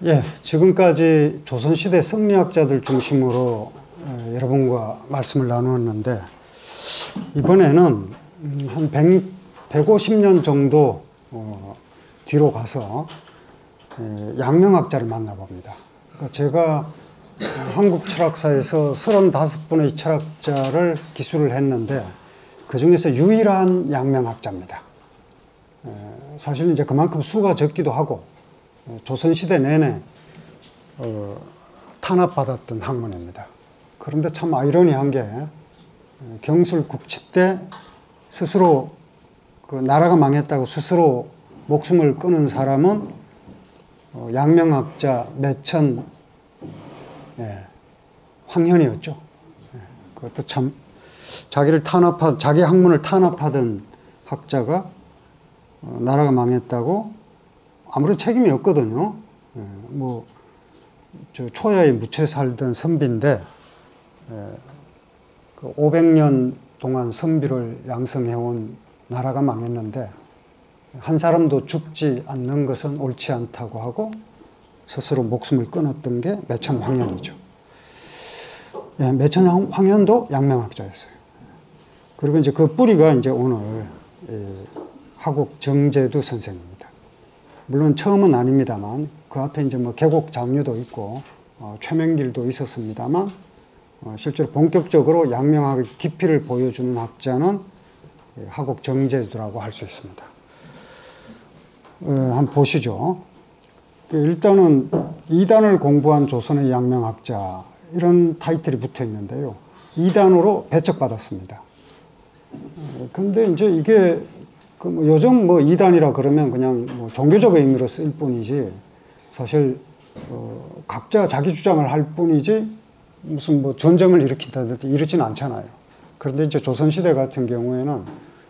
예, 지금까지 조선시대 성리학자들 중심으로 여러분과 말씀을 나누었는데, 이번에는 한 150년 정도 뒤로 가서 양명학자를 만나봅니다. 그러니까 제가 한국 철학사에서 35분의 철학자를 기술을 했는데, 그 중에서 유일한 양명학자입니다. 사실 이제 그만큼 수가 적기도 하고, 조선시대 내내 탄압받았던 학문입니다. 그런데 참 아이러니한 게, 경술국치 때 스스로 그 나라가 망했다고 스스로 목숨을 끊은 사람은 양명학자 매천 황현이었죠. 그것도 참 자기 학문을 탄압하던 학자가 나라가 망했다고 아무런 책임이 없거든요. 저 초야에 묻혀 살던 선비인데, 그 500년 동안 선비를 양성해온 나라가 망했는데, 한 사람도 죽지 않는 것은 옳지 않다고 하고 스스로 목숨을 끊었던 게 매천 황현이죠. 매천 황현도 양명학자였어요. 그리고 이제 그 뿌리가 이제 오늘 하곡 정제두 선생입니다. 물론 처음은 아닙니다만, 그 앞에 이제 뭐 계곡 장류도 있고 최명길도 있었습니다만, 실제로 본격적으로 양명학의 깊이를 보여주는 학자는 하곡 정제두라고 할 수 있습니다. 한번 보시죠. 일단은 이단을 공부한 조선의 양명학자, 이런 타이틀이 붙어 있는데요. 이단으로 배척받았습니다. 근데 이제 이게 요즘 뭐 이단이라 그러면 그냥 뭐 종교적 의미로 쓸 뿐이지, 사실 각자 자기 주장을 할 뿐이지 무슨 뭐 전쟁을 일으킨다든지 이러지는 않잖아요. 그런데 이제 조선시대 같은 경우에는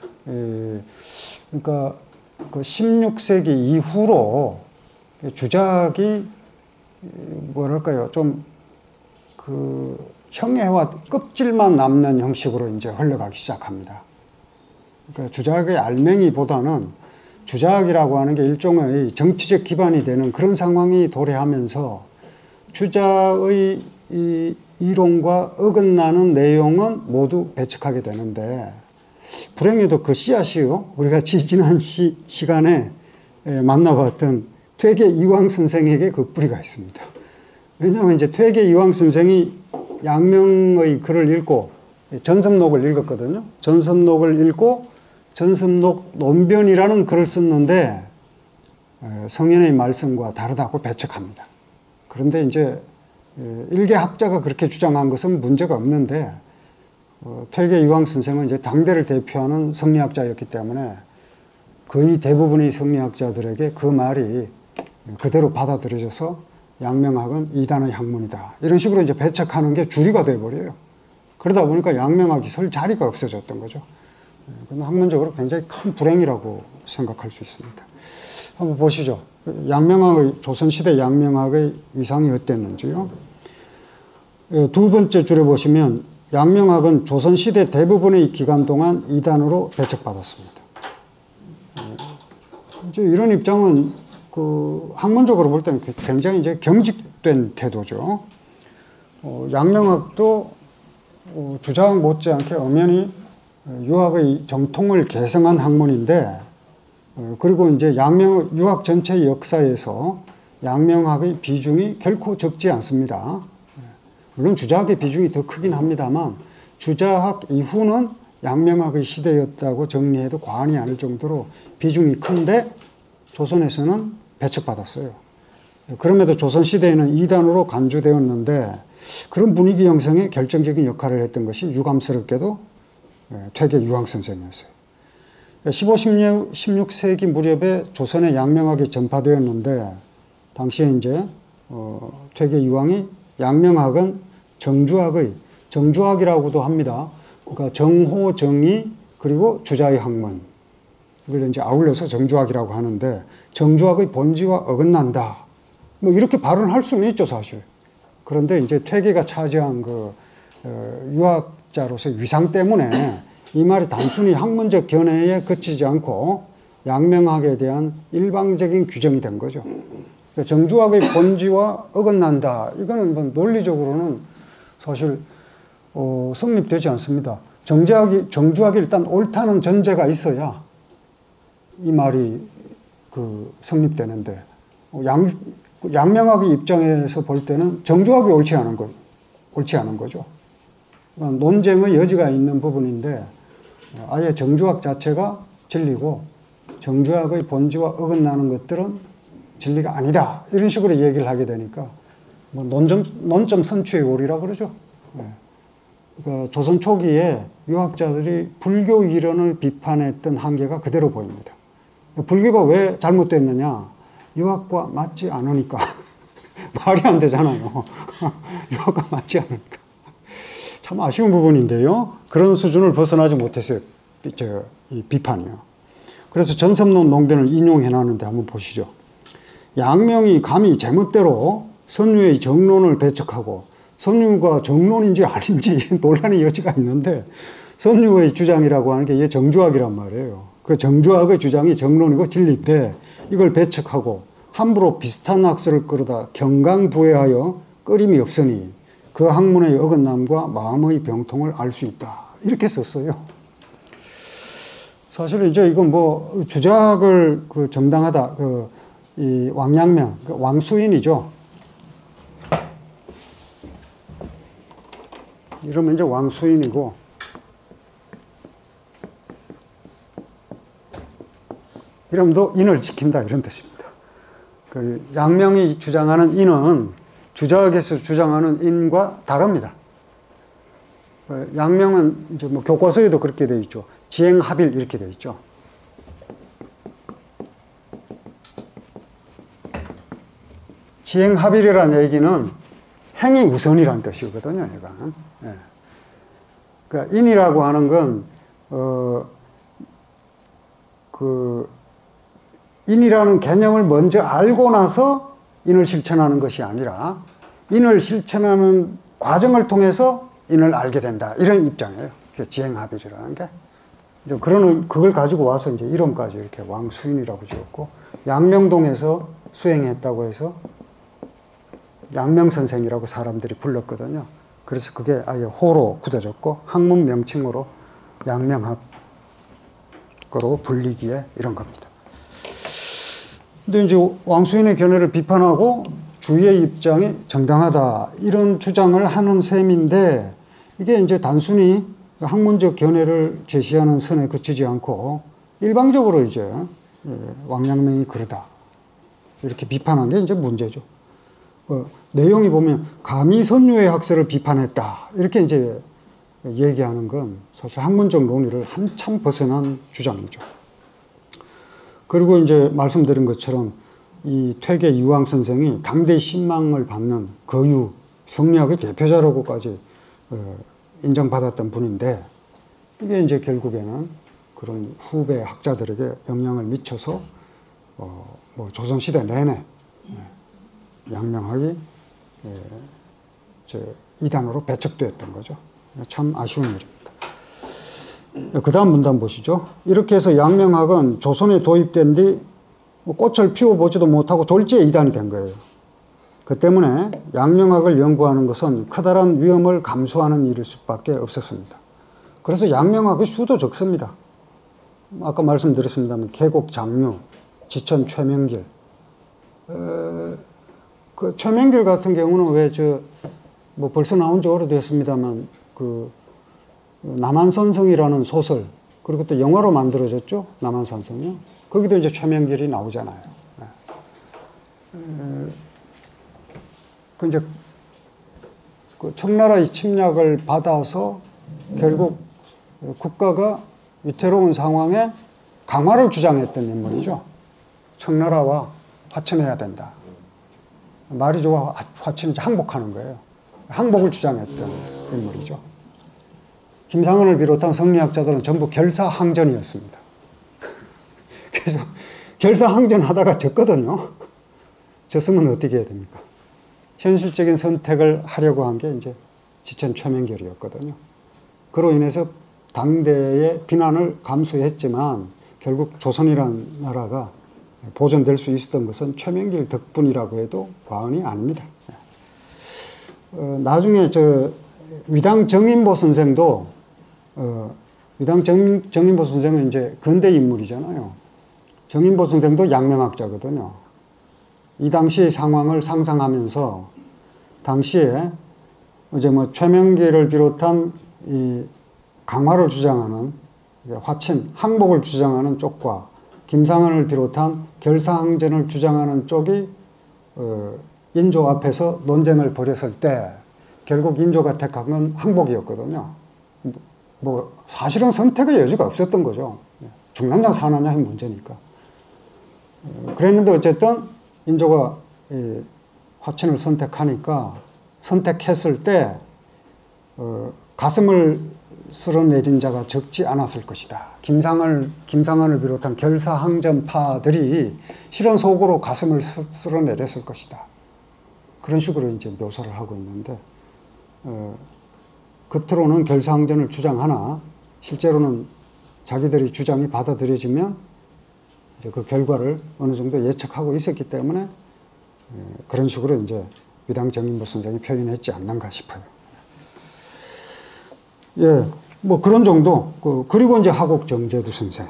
그러니까 그 16세기 이후로 주작이 뭐랄까요, 좀 그 형해와 껍질만 남는 형식으로 이제 흘러가기 시작합니다. 그러니까 주작의 알맹이보다는, 주작이라고 하는 게 일종의 정치적 기반이 되는 그런 상황이 도래하면서 주작의 이 이론과 어긋나는 내용은 모두 배척하게 되는데, 불행히도 그 씨앗이요, 우리가 지난 시간에 만나봤던 퇴계 이황 선생에게 그 뿌리가 있습니다. 왜냐하면 이제 퇴계 이황 선생이 양명의 글을 읽고 전섭록을 읽었거든요. 전섭록을 읽고 전섭록 논변이라는 글을 썼는데 성현의 말씀과 다르다고 배척합니다. 그런데 이제 일개 학자가 그렇게 주장한 것은 문제가 없는데, 퇴계 이황 선생은 이제 당대를 대표하는 성리학자였기 때문에 거의 대부분의 성리학자들에게 그 말이 그대로 받아들여져서 양명학은 이단의 학문이다, 이런 식으로 이제 배척하는 게 주류가 돼버려요. 그러다 보니까 양명학이 설 자리가 없어졌던 거죠. 학문적으로 굉장히 큰 불행이라고 생각할 수 있습니다. 한번 보시죠. 조선시대 양명학의 위상이 어땠는지요. 두 번째 줄에 보시면, 양명학은 조선시대 대부분의 기간 동안 이단으로 배척받았습니다. 이제 이런 입장은 학문적으로 볼 때는 굉장히 이제 경직된 태도죠. 양명학도 주작 못지않게 엄연히 유학의 정통을 개성한 학문인데, 그리고 이제 유학 전체 역사에서 양명학의 비중이 결코 적지 않습니다. 물론 주작의 비중이 더 크긴 합니다만, 주작 이후는 양명학의 시대였다고 정리해도 과언이 아닐 정도로 비중이 큰데, 조선에서는 배척받았어요. 그럼에도 조선시대에는 이단으로 간주되었는데, 그런 분위기 형성에 결정적인 역할을 했던 것이 유감스럽게도 퇴계 이황 선생이었어요. 15, 16세기 무렵에 조선의 양명학이 전파되었는데, 당시에 이제 퇴계 이황이 양명학은 정주학이라고도 합니다. 그러니까 정호, 정의, 그리고 주자의 학문, 이걸 이제 아울러서 정주학이라고 하는데, 정주학의 본질과 어긋난다, 뭐 이렇게 발언할 수는 있죠, 사실. 그런데 이제 퇴계가 차지한 유학자로서의 위상 때문에 이 말이 단순히 학문적 견해에 그치지 않고 양명학에 대한 일방적인 규정이 된 거죠. 정주학의 본질과 어긋난다. 이거는 뭐 논리적으로는 사실 성립되지 않습니다. 정주학이 일단 옳다는 전제가 있어야 이 말이 성립되는데 양명학의 입장에서 볼 때는 정주학이 옳지 않은 거죠. 논쟁의 여지가 있는 부분인데 아예 정주학 자체가 진리고 정주학의 본질과 어긋나는 것들은 진리가 아니다. 이런 식으로 얘기를 하게 되니까 뭐 논점 선취의 오리라 그러죠. 그러니까 조선 초기에 유학자들이 불교 이론을 비판했던 한계가 그대로 보입니다. 불교가 왜 잘못됐느냐? 유학과 맞지 않으니까. 말이 안 되잖아요. 유학과 맞지 않으니까. 참 아쉬운 부분인데요. 그런 수준을 벗어나지 못했어요. 이 비판이요. 그래서 전섭론 농변을 인용해 놨는데 한번 보시죠. 양명이 감히 제멋대로 선유의 정론을 배척하고 선유가 정론인지 아닌지 논란의 여지가 있는데 선유의 주장이라고 하는 게 이게 정주학이란 말이에요. 그 정주학의 주장이 정론이고 진리인데 이걸 배척하고 함부로 비슷한 학설을 끌어다 경강부회하여 끊임이 없으니 그 학문의 어긋남과 마음의 병통을 알 수 있다. 이렇게 썼어요. 사실 이제 이건 뭐 주작을 정당하다. 이 왕양명, 왕수인이죠. 이러면 이제 왕수인이고 이러면도 인을 지킨다 이런 뜻입니다. 양명이 주장하는 인은 주작에서 주장하는 인과 다릅니다. 양명은 이제 뭐 교과서에도 그렇게 되어 있죠. 지행합일 이렇게 되어 있죠. 지행합일이라는 얘기는 행위 우선이라는 뜻이거든요. 얘가. 예. 그러니까 인이라고 하는 건 인이라는 개념을 먼저 알고 나서 인을 실천하는 것이 아니라 인을 실천하는 과정을 통해서 인을 알게 된다. 이런 입장이에요. 지행합일이라는 게. 그걸 가지고 와서 이제 이름까지 이렇게 왕수인이라고 지었고, 양명동에서 수행했다고 해서 양명선생이라고 사람들이 불렀거든요. 그래서 그게 아예 호로 굳어졌고, 학문 명칭으로 양명학으로 불리기에 이런 겁니다. 근데 이제 왕수인의 견해를 비판하고 주위의 입장이 정당하다. 이런 주장을 하는 셈인데, 이게 이제 단순히 학문적 견해를 제시하는 선에 그치지 않고 일방적으로 이제 왕양명이 그러다 이렇게 비판한 게 이제 문제죠. 내용이 보면 감히 선유의 학설을 비판했다 이렇게 이제 얘기하는 건 사실 학문적 논의를 한참 벗어난 주장이죠. 그리고 이제 말씀드린 것처럼 이 퇴계 유황 선생이 당대 신망을 받는 거유 성리학의 대표자라고까지 인정받았던 분인데 이게 이제 결국에는 그런 후배 학자들에게 영향을 미쳐서 뭐 조선시대 내내 양명학이 이단으로 배척되었던 거죠. 참 아쉬운 일입니다. 그 다음 문단 보시죠. 이렇게 해서 양명학은 조선에 도입된 뒤 꽃을 피워보지도 못하고 졸지에 이단이 된 거예요. 그 때문에 양명학을 연구하는 것은 커다란 위험을 감수하는 일일 수밖에 없었습니다. 그래서 양명학의 수도 적습니다. 아까 말씀드렸습니다만 계곡 장류, 지천 최명길. 그 최명길 같은 경우는 왜 뭐 벌써 나온 지 오래됐습니다만 남한산성이라는 소설, 그리고 또 영화로 만들어졌죠. 남한산성이요. 거기도 이제 최명길이 나오잖아요. 이제 청나라의 침략을 받아서 결국 국가가 위태로운 상황에 강화를 주장했던 인물이죠. 청나라와 화친해야 된다. 말이 좋아 화친이지 항복하는 거예요. 항복을 주장했던 인물이죠. 김상은을 비롯한 성리학자들은 전부 결사항전이었습니다. 그래서 결사항전하다가 졌거든요. 졌으면 어떻게 해야 됩니까? 현실적인 선택을 하려고 한 게 이제 지천 최명길이었거든요. 그로 인해서 당대의 비난을 감수했지만 결국 조선이라는 나라가 보존될 수 있었던 것은 최명길 덕분이라고 해도 과언이 아닙니다. 나중에 위당 정인보 선생도 위당 정인보 선생은 이제 근대 인물이잖아요. 정인보 선생도 양명학자거든요. 이 당시의 상황을 상상하면서 당시에 이제 뭐 최명길을 비롯한 이 강화를 주장하는 화친, 항복을 주장하는 쪽과 김상헌을 비롯한 결사항전을 주장하는 쪽이 인조 앞에서 논쟁을 벌였을 때 결국 인조가 택한 건 항복이었거든요. 뭐 사실은 선택의 여지가 없었던 거죠. 죽느냐 사느냐의 문제니까. 그랬는데 어쨌든 인조가 화친을 선택했을 때 가슴을 쓸어내린 자가 적지 않았을 것이다. 김상헌을 비롯한 결사항전파들이 실은 속으로 가슴을 쓸어내렸을 것이다. 그런 식으로 이제 묘사를 하고 있는데, 겉으로는 결사항전을 주장하나 실제로는 자기들의 주장이 받아들여지면 이제 그 결과를 어느 정도 예측하고 있었기 때문에 그런 식으로 이제 위당 정인보 선생이 표현했지 않는가 싶어요. 예, 뭐 그런 정도. 그리고 이제 하곡 정제두 선생.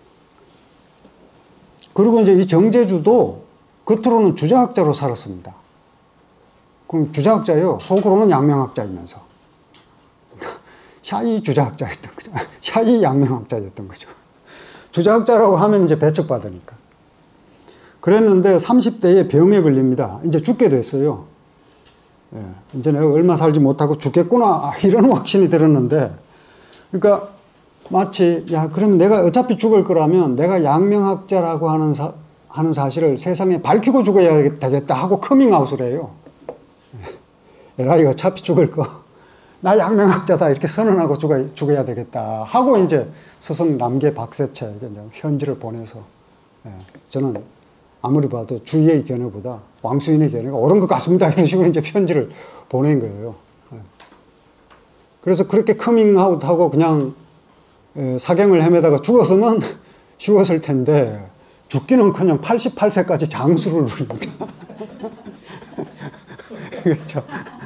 그리고 이제 이 정제주도 겉으로는 주자학자로 살았습니다. 그럼 주자학자예요. 속으로는 양명학자이면서. 샤이 주자학자였던 거죠. 샤이 양명학자였던 거죠. 주자학자라고 하면 이제 배척받으니까. 그랬는데 30대에 병에 걸립니다. 이제 죽게 됐어요. 예, 이제 내가 얼마 살지 못하고 죽겠구나 이런 확신이 들었는데, 그러니까 마치 그러면 내가 어차피 죽을 거라면 내가 양명학자라고 하는 사실을 세상에 밝히고 죽어야 되겠다 하고 커밍아웃을 해요. 에라이 어차피 죽을 거 나 양명학자다 이렇게 선언하고 죽어야 되겠다 하고 이제 스승 남계 박세채에게 편지를 보내서, 저는 아무리 봐도 주의의 견해보다 왕수인의 견해가 옳은 것 같습니다 이런 식으로 이제 편지를 보낸 거예요. 그래서 그렇게 커밍아웃하고 그냥 사경을 헤매다가 죽었으면 쉬웠을 텐데 죽기는커녕 88세까지 장수를 누립니다. 그렇죠.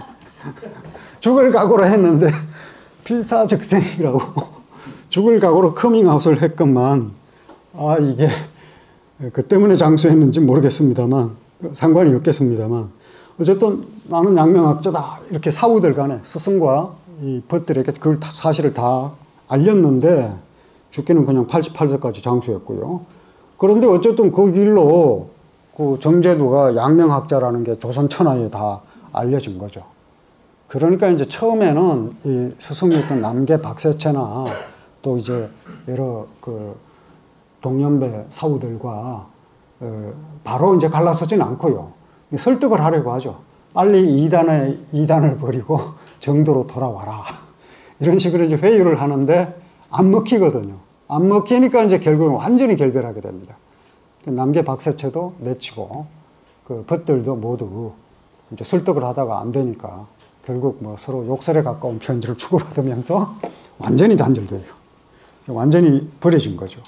죽을 각오로 했는데 필사즉생이라고 죽을 각오로 커밍아웃을 했건만, 이게 그 때문에 장수했는지 모르겠습니다만, 상관이 없겠습니다만, 어쨌든 나는 양명학자다 이렇게 사우들 간에 스승과 이 벗들에게 그 사실을 다 알렸는데 죽기는 그냥 88세까지 장수했고요. 그런데 어쨌든 그 길로 그 정제두가 양명학자라는 게 조선 천하에 다 알려진 거죠. 그러니까 이제 처음에는 이 스승이었던 남계 박세채나 또 이제 여러 그 동년배 사우들과 바로 이제 갈라서진 않고요. 설득을 하려고 하죠. 빨리 이단을 버리고 정도로 돌아와라. 이런 식으로 이제 회유를 하는데 안 먹히거든요. 안 먹히니까 이제 결국은 완전히 결별하게 됩니다. 남계 박세채도 내치고 그 벗들도 모두 이제 설득을 하다가 안 되니까 결국 뭐 서로 욕설에 가까운 편지를 주고받으면서 완전히 단절돼요. 완전히 버려진 거죠.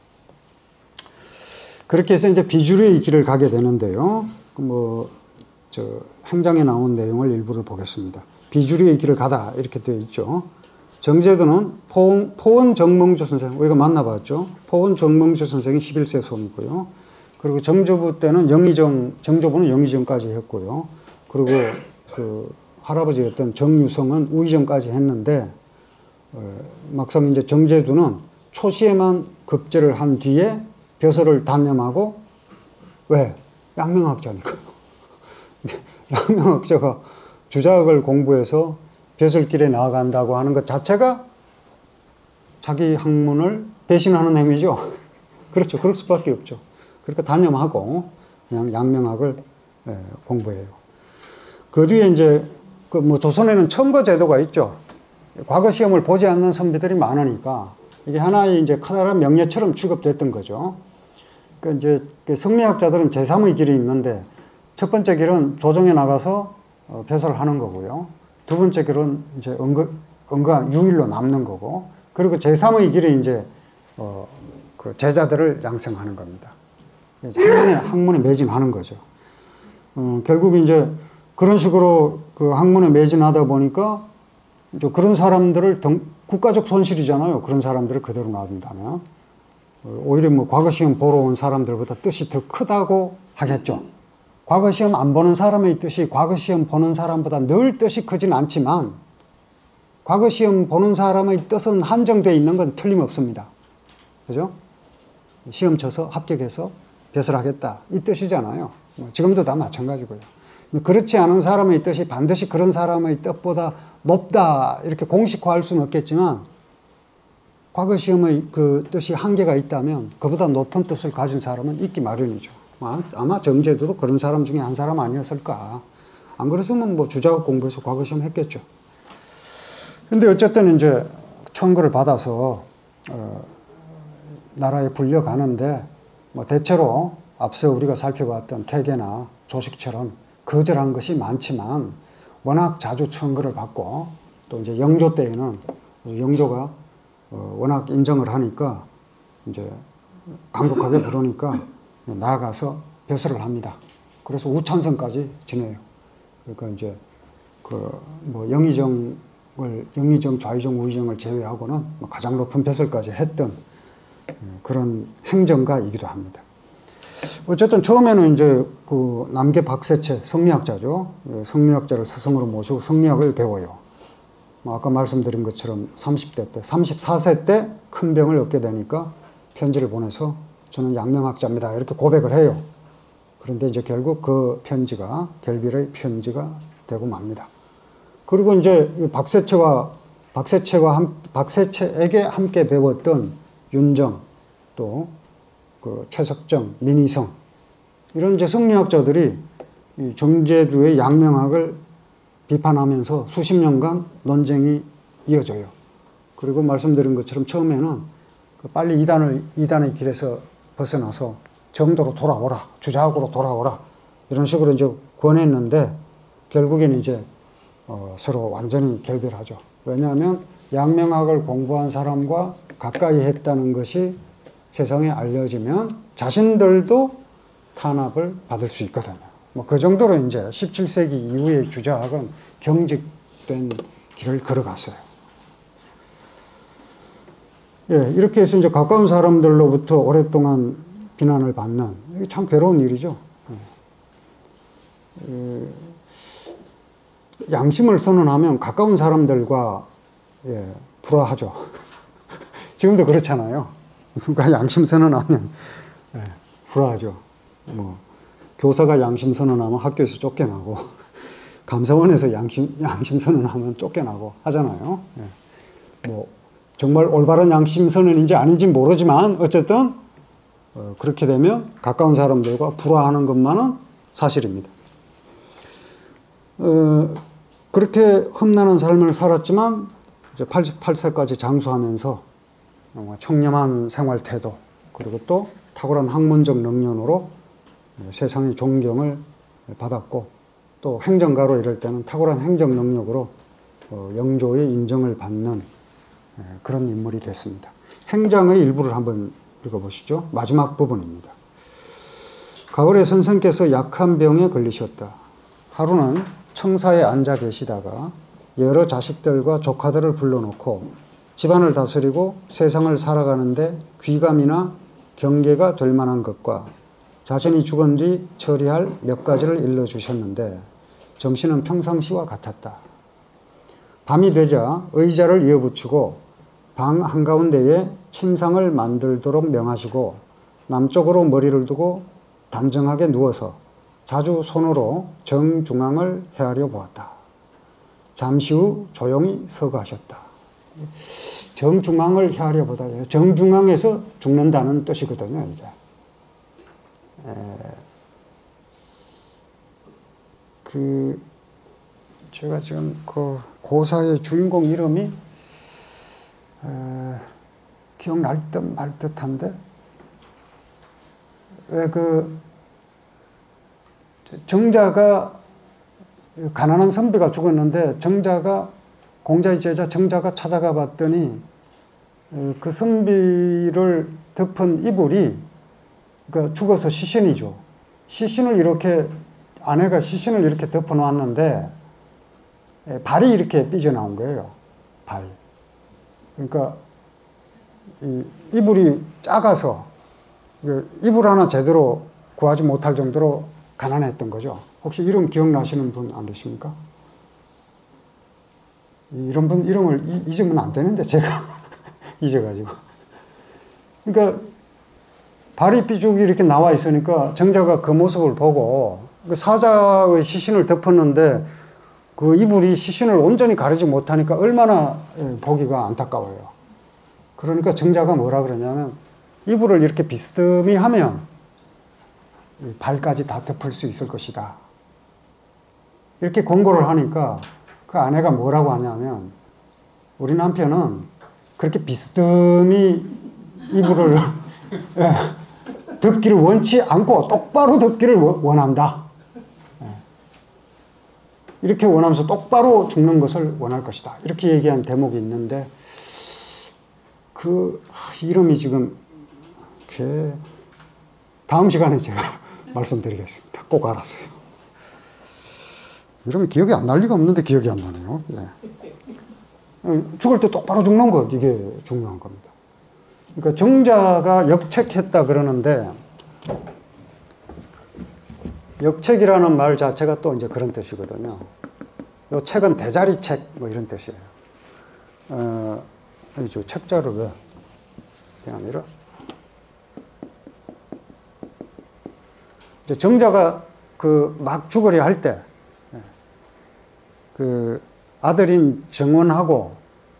그렇게 해서 이제 비주류의 길을 가게 되는데요. 행장에 나온 내용을 일부를 보겠습니다. 비주류의 길을 가다 이렇게 되어 있죠. 정제두는 포원 정몽주 선생, 우리가 만나봤죠. 포원 정몽주 선생이 11세 손이고요. 그리고 정조부 때는 정조부는 영의정까지 했고요. 그리고 그 할아버지였던 정유성은 우의정까지 했는데, 막상 이제 정제두는 초시에만 급제를 한 뒤에 벼슬을 단념하고, 왜? 양명학자니까. 양명학자가 주자학을 공부해서 벼슬길에 나아간다고 하는 것 자체가 자기 학문을 배신하는 행위죠. 그렇죠. 그럴 수밖에 없죠. 그러니까 단념하고 그냥 양명학을 공부해요. 그 뒤에 이제 조선에는 첨거제도가 있죠. 과거 시험을 보지 않는 선비들이 많으니까 이게 하나의 이제 커다란 명예처럼 취급됐던 거죠. 그러니까 이제 성리학자들은 제3의 길이 있는데, 첫 번째 길은 조정에 나가서 벼슬을 하는 거고요. 두 번째 길은 이제 은거한 유일로 남는 거고, 그리고 제3의 길이 이제 그 제자들을 양성하는 겁니다. 학문에 매진하는 거죠. 결국 이제 그런 식으로 그 학문에 매진하다 보니까 이제 그런 사람들을 국가적 손실이잖아요. 그런 사람들을 그대로 놔둔다면. 오히려 뭐 과거 시험 보러 온 사람들보다 뜻이 더 크다고 하겠죠. 과거 시험 안 보는 사람의 뜻이 과거 시험 보는 사람보다 늘 뜻이 크진 않지만 과거 시험 보는 사람의 뜻은 한정되어 있는 건 틀림없습니다. 그죠? 시험 쳐서 합격해서 배설하겠다. 이 뜻이잖아요. 지금도 다 마찬가지고요. 그렇지 않은 사람의 뜻이 반드시 그런 사람의 뜻보다 높다. 이렇게 공식화할 수는 없겠지만 과거 시험의 그 뜻이 한계가 있다면 그보다 높은 뜻을 가진 사람은 있기 마련이죠. 아마 정제도도 그런 사람 중에 한 사람 아니었을까. 안 그랬으면 뭐 주자학 공부해서 과거 시험 했겠죠. 근데 어쨌든 이제 청구를 받아서 나라에 불려가는데 뭐 대체로 앞서 우리가 살펴봤던 퇴계나 조식처럼 거절한 것이 많지만 워낙 자주 청구를 받고 또 이제 영조 때에는 영조가 워낙 인정을 하니까 이제 강력하게 부르니까 나아가서 배설을 합니다. 그래서 우찬성까지 지내요. 그러니까 이제 그 뭐 영의정, 좌의정, 우의정을 제외하고는 가장 높은 배설까지 했던 그런 행정가이기도 합니다. 어쨌든 처음에는 이제 그 남계 박세채 성리학자죠. 성리학자를 스승으로 모시고 성리학을 배워요. 아까 말씀드린 것처럼 30대 때, 34세 때 큰 병을 얻게 되니까 편지를 보내서 저는 양명학자입니다. 이렇게 고백을 해요. 그런데 이제 결국 그 편지가 결빌의 편지가 되고 맙니다. 그리고 이제 박세채에게 함께 배웠던 윤정, 또 그 최석정, 민희성 이런 이제 성리학자들이 이 정제도의 양명학을 비판하면서 수십 년간 논쟁이 이어져요. 그리고 말씀드린 것처럼 처음에는 빨리 이단의 길에서 벗어나서 정도로 돌아오라, 주자학으로 돌아오라 이런 식으로 이제 권했는데 결국에는 이제 서로 완전히 결별하죠. 왜냐하면 양명학을 공부한 사람과 가까이 했다는 것이 세상에 알려지면 자신들도 탄압을 받을 수 있거든요. 뭐 그 정도로 이제 17세기 이후의 주자학은 경직된 길을 걸어갔어요. 예, 이렇게 해서 이제 가까운 사람들로부터 오랫동안 비난을 받는, 이게 참 괴로운 일이죠. 양심을 선언하면 가까운 사람들과 불화하죠. 지금도 그렇잖아요. 누가 양심 선언하면 불화하죠. 뭐 교사가 양심 선언하면 학교에서 쫓겨나고 감사원에서 양심 선언하면 쫓겨나고 하잖아요. 뭐 정말 올바른 양심 선언인지 아닌지 모르지만 어쨌든 그렇게 되면 가까운 사람들과 불화하는 것만은 사실입니다. 그렇게 험난한 삶을 살았지만 이제 88세까지 장수하면서 청렴한 생활 태도 그리고 또 탁월한 학문적 능력으로 세상의 존경을 받았고 또 행정가로 이럴 때는 탁월한 행정 능력으로 영조의 인정을 받는 그런 인물이 됐습니다. 행장의 일부를 한번 읽어보시죠. 마지막 부분입니다. 가을에 선생께서 약한 병에 걸리셨다. 하루는 청사에 앉아 계시다가 여러 자식들과 조카들을 불러놓고 집안을 다스리고 세상을 살아가는데 귀감이나 경계가 될 만한 것과 자신이 죽은 뒤 처리할 몇 가지를 일러주셨는데 정신은 평상시와 같았다. 밤이 되자 의자를 이어붙이고 방 한가운데에 침상을 만들도록 명하시고 남쪽으로 머리를 두고 단정하게 누워서 자주 손으로 정중앙을 헤아려 보았다. 잠시 후 조용히 서거하셨다. 정중앙을 헤아려 보다. 정중앙에서 죽는다는 뜻이거든요, 이게. 제가 지금 그 고사의 주인공 이름이 기억날 듯 말 듯한데 왜 정자가 가난한 선비가 죽었는데 공자의 제자 정자가 찾아가 봤더니 그 선비를 덮은 이불이 그러니까 죽어서 시신이죠. 시신을 이렇게, 아내가 시신을 이렇게 덮어 놓았는데 발이 이렇게 삐져나온 거예요. 발이. 그러니까 이 이불이 작아서 이불 하나 제대로 구하지 못할 정도로 가난했던 거죠. 혹시 이름 기억나시는 분 안 계십니까? 이런 분 이름을 잊으면 안 되는데 제가 잊어가지고. 그러니까 발이 삐죽이 이렇게 나와 있으니까 정자가 그 모습을 보고 그 사자의 시신을 덮었는데 그 이불이 시신을 온전히 가리지 못하니까 얼마나 보기가 안타까워요. 그러니까 정자가 뭐라 그러냐면 이불을 이렇게 비스듬히 하면 발까지 다 덮을 수 있을 것이다. 이렇게 권고를 하니까 그 아내가 뭐라고 하냐면 우리 남편은 그렇게 비스듬히 이불을 덮기를 원치 않고 똑바로 덮기를 원한다. 이렇게 원하면서 똑바로 죽는 것을 원할 것이다. 이렇게 얘기한 대목이 있는데 그 이름이 지금 다음 시간에 제가 말씀드리겠습니다. 꼭 알았어요. 이러면 기억이 안 날 리가 없는데 기억이 안 나네요. 예. 죽을 때 똑바로 죽는 것, 이게 중요한 겁니다. 그러니까 정자가 역책했다 그러는데 역책이라는 말 자체가 또 이제 그런 뜻이거든요. 요 책은 대자리책 뭐 이런 뜻이에요. 저 책자를 왜 그게 아니라 이제 정자가 그 막 죽으려 할 때 그 아들인 정원하고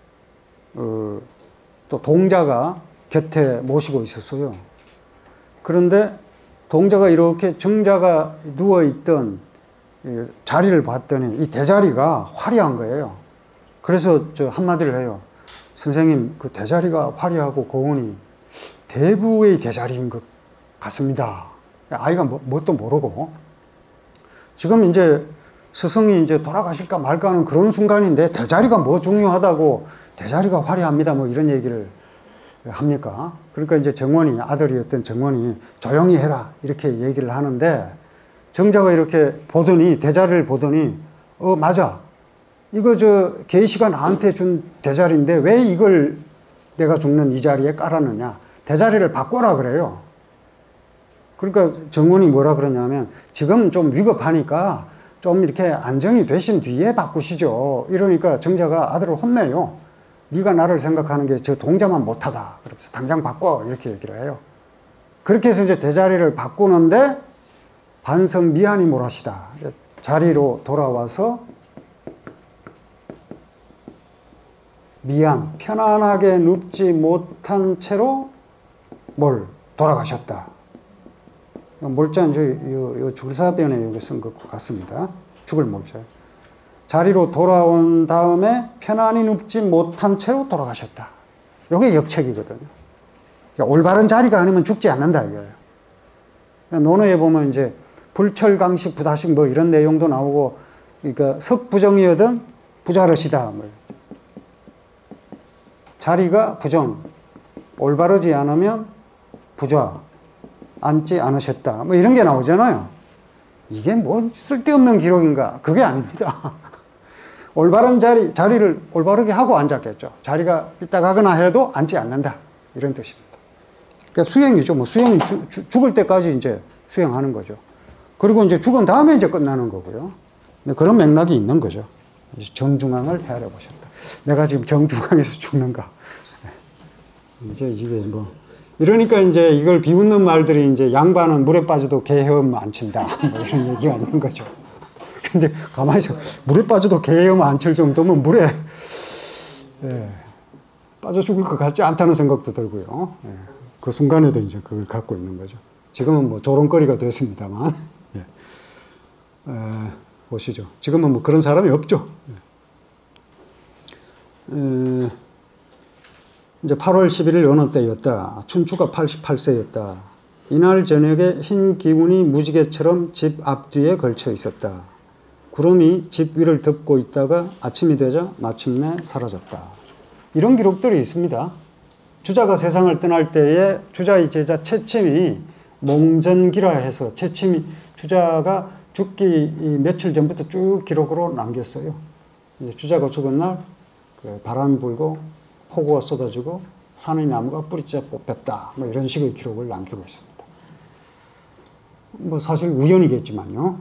또 동자가 곁에 모시고 있었어요. 그런데 동자가 이렇게 정자가 누워있던 자리를 봤더니 이 대자리가 화려한 거예요. 그래서 저 한마디를 해요. 선생님, 그 대자리가 화려하고 고우니 대부의 대자리인 것 같습니다. 아이가 뭣도 모르고. 지금 이제 스승이 이제 돌아가실까 말까 하는 그런 순간인데 대자리가 뭐 중요하다고 대자리가 화려합니다. 뭐 이런 얘기를 합니까? 그러니까 이제 정원이, 아들이었던 정원이 조용히 해라. 이렇게 얘기를 하는데 정자가 이렇게 보더니, 대자리를 보더니, 맞아. 이거 계시가 나한테 준 대자리인데 왜 이걸 내가 죽는 이 자리에 깔았느냐. 대자리를 바꿔라 그래요. 그러니까 정원이 뭐라 그러냐면 지금 좀 위급하니까 좀 이렇게 안정이 되신 뒤에 바꾸시죠. 이러니까 정자가 아들을 혼내요. 네가 나를 생각하는 게 저 동자만 못하다. 그래서 당장 바꿔. 이렇게 얘기를 해요. 그렇게 해서 이제 대자리를 바꾸는데 반성 미안이 몰아시다. 자리로 돌아와서 미안, 편안하게 눕지 못한 채로 돌아가셨다. 몰자는 요 줄사변에 여기 쓴 것 같습니다. 죽을 몰자. 자리로 돌아온 다음에 편안히 눕지 못한 채로 돌아가셨다. 이게 역책이거든요. 그러니까 올바른 자리가 아니면 죽지 않는다 이거예요. 논어에 보면 이제 불철강식 부다식 뭐 이런 내용도 나오고, 그러니까 석부정이거든 부자릇이다. 뭐. 자리가 부정, 올바르지 않으면 부좌, 앉지 않으셨다. 뭐 이런 게 나오잖아요. 이게 뭐 쓸데없는 기록인가? 그게 아닙니다. 올바른 자리를 올바르게 하고 앉았겠죠. 자리가 삐딱하거나 해도 앉지 않는다. 이런 뜻입니다. 그러니까 수행이죠. 뭐 수행은 죽을 때까지 이제 수행하는 거죠. 그리고 이제 죽은 다음에 이제 끝나는 거고요. 그런 맥락이 있는 거죠. 정중앙을 헤아려 보셨다. 내가 지금 정중앙에서 죽는가? 이제 이게 뭐 이러니까 이제 이걸 비웃는 말들이 이제 양반은 물에 빠져도 개 헤엄 안 친다. 뭐 이런 얘기가 있는 거죠. 근데 가만히 있어. 물에 빠져도 개 헤엄 안 칠 정도면 물에 빠져 죽을 것 같지 않다는 생각도 들고요. 그 순간에도 이제 그걸 갖고 있는 거죠. 지금은 뭐 조롱거리가 됐습니다만. 보시죠. 지금은 뭐 그런 사람이 없죠. 이제 8월 11일 어느 때였다. 춘추가 88세였다. 이날 저녁에 흰 기운이 무지개처럼 집 앞뒤에 걸쳐 있었다. 구름이 집 위를 덮고 있다가 아침이 되자 마침내 사라졌다. 이런 기록들이 있습니다. 주자가 세상을 떠날 때에 주자의 제자 채침이 몽전기라 해서 채침이 주자가 죽기 며칠 전부터 쭉 기록으로 남겼어요. 주자가 죽은 날 바람이 불고 폭우가 쏟아지고 산의 나무가 뿌리째 뽑혔다. 뭐 이런 식의 기록을 남기고 있습니다. 뭐 사실 우연이겠지만요.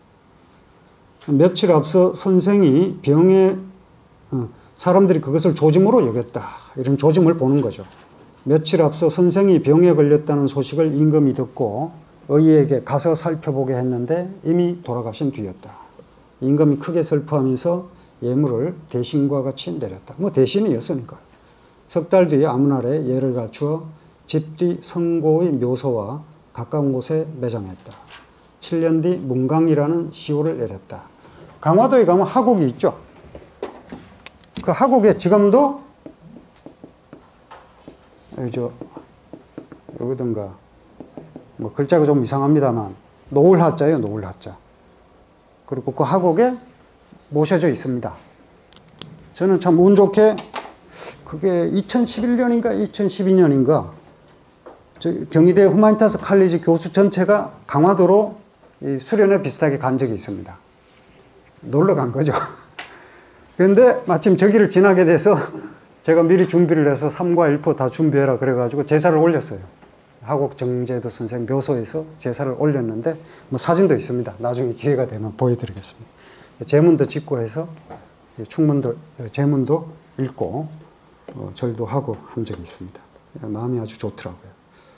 며칠 앞서 선생이 병에 사람들이 그것을 조짐으로 여겼다. 이런 조짐을 보는 거죠. 며칠 앞서 선생이 병에 걸렸다는 소식을 임금이 듣고 의의에게 가서 살펴보게 했는데 이미 돌아가신 뒤였다. 임금이 크게 슬퍼하면서 예물을 대신과 같이 내렸다. 뭐 대신이었으니까. 석 달 뒤에 아무날에 예를 갖추어 집 뒤 성고의 묘소와 가까운 곳에 매장했다. 7년 뒤 문강이라는 시호를 내렸다. 강화도에 가면 하곡이 있죠. 그 하곡에 지금도 여기든가 뭐 글자가 좀 이상합니다만 노을하자예요. 노을하자. 그리고 그 하곡에 모셔져 있습니다. 저는 참 운 좋게 그게 2011년인가 2012년인가 경희대 후마니타스 칼리지 교수 전체가 강화도로 수련회 비슷하게 간 적이 있습니다. 놀러 간 거죠. 그런데 마침 저기를 지나게 돼서 제가 미리 준비를 해서 3과 1포 다 준비해라 그래가지고 제사를 올렸어요. 하곡 정제도 선생 묘소에서 제사를 올렸는데 뭐 사진도 있습니다. 나중에 기회가 되면 보여드리겠습니다. 제문도 짓고 해서 충문도 제문도 읽고 절도 하고 한 적이 있습니다. 마음이 아주 좋더라고요.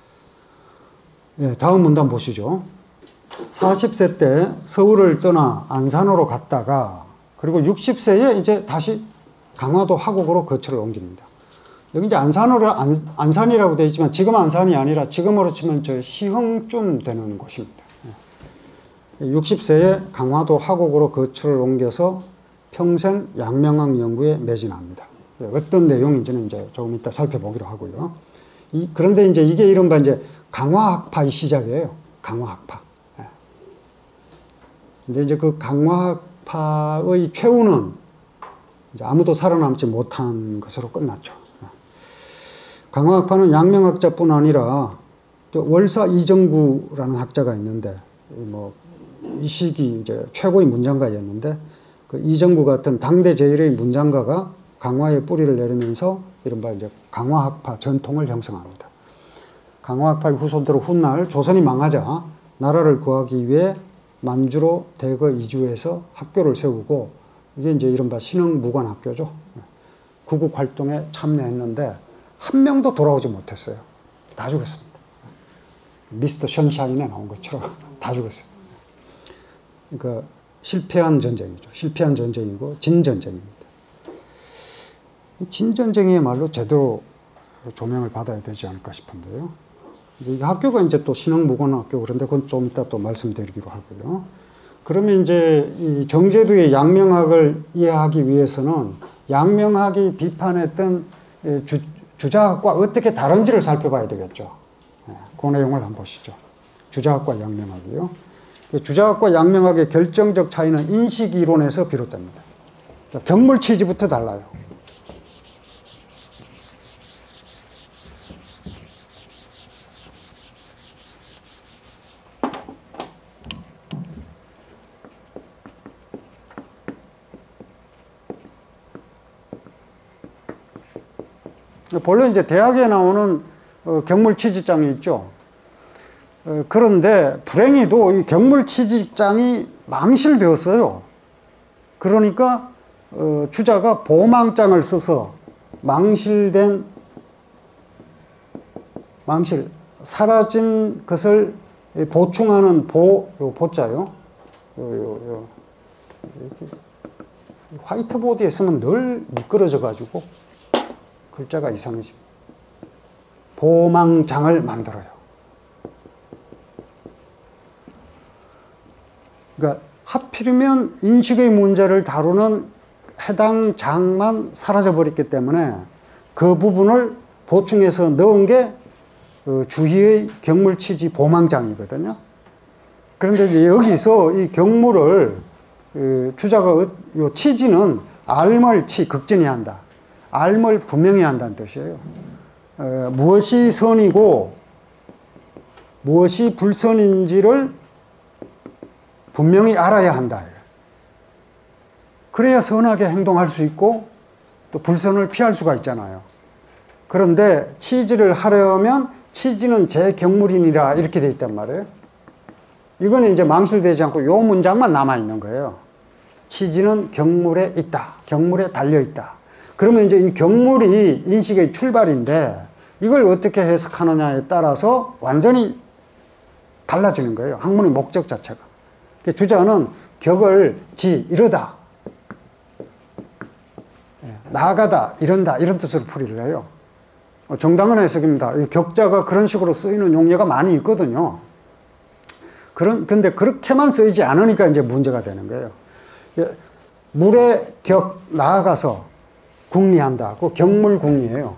다음 문단 보시죠. 40세 때 서울을 떠나 안산으로 갔다가 그리고 60세에 이제 다시 강화도 하곡으로 거처를 옮깁니다. 여기 이제 안산이라고 되어 있지만 지금 안산이 아니라 지금으로 치면 저 시흥쯤 되는 곳입니다. 60세에 강화도 하곡으로 거처를 옮겨서 평생 양명학 연구에 매진합니다. 어떤 내용인지는 이제 조금 이따 살펴보기로 하고요. 그런데 이제 이게 이른바 이제 강화학파의 시작이에요. 강화학파. 근데 이제 그 강화학파의 최후는 이제 아무도 살아남지 못한 것으로 끝났죠. 강화학파는 양명학자뿐 아니라 월사 이정구라는 학자가 있는데 이 시기 이제 최고의 문장가였는데 그 이정구 같은 당대 제일의 문장가가 강화에 뿌리를 내리면서 이른바 이제 강화학파 전통을 형성합니다. 강화학파의 후손들은 훗날 조선이 망하자 나라를 구하기 위해 만주로 대거 이주해서 학교를 세우고 이게 이제 이른바 신흥무관학교죠. 구국 활동에 참여했는데 한 명도 돌아오지 못했어요. 다 죽었습니다. 미스터 션샤인에 나온 것처럼 다 죽었어요. 그러니까 실패한 전쟁이죠. 실패한 전쟁이고 진전쟁입니다. 진전쟁이야말로 제대로 조명을 받아야 되지 않을까 싶은데요. 이 학교가 이제 또 신흥무관학교 그런데 그건 좀 이따 또 말씀드리기로 하고요. 그러면 이제 이 정제도의 양명학을 이해하기 위해서는 양명학이 비판했던 주자학과 어떻게 다른지를 살펴봐야 되겠죠. 그 내용을 한번 보시죠. 주자학과 양명학이요. 주자학과 양명학의 결정적 차이는 인식이론에서 비롯됩니다. 경물 취지부터 달라요. 본래 이제 대학에 나오는 경물 취직장이 있죠. 그런데 불행히도 이 경물 취직장이 망실되었어요. 그러니까 주자가 보망장을 써서 사라진 것을 보충하는 보자요. 화이트보드에 쓰면 늘 미끄러져 가지고 글자가 이상해집니다. 보망장을 만들어요. 그러니까 하필이면 인식의 문제를 다루는 해당 장만 사라져버렸기 때문에 그 부분을 보충해서 넣은 게 주희의 경물취지 보망장이거든요. 그런데 이제 여기서 이 경물을 주자가 요 취지는 알멀치 극진히 한다. 알멀 분명히 한다는 뜻이에요. 무엇이 선이고 무엇이 불선인지를 분명히 알아야 한다. 그래야 선하게 행동할 수 있고 또 불선을 피할 수가 있잖아요. 그런데 치지를 하려면 치지는 제 경물이니라 이렇게 돼 있단 말이에요. 이거는 이제 망설되지 않고 요 문장만 남아있는 거예요. 치지는 경물에 있다. 경물에 달려있다. 그러면 이제 이 경물이 인식의 출발인데 이걸 어떻게 해석하느냐에 따라서 완전히 달라지는 거예요. 학문의 목적 자체가. 주자는 격을 지, 이러다. 나아가다, 이런다, 이런 뜻으로 풀이를 해요. 정당한 해석입니다. 이 격자가 그런 식으로 쓰이는 용례가 많이 있거든요. 근데 그렇게만 쓰이지 않으니까 이제 문제가 되는 거예요. 물의 격, 나아가서 궁리한다. 그 경물궁리예요.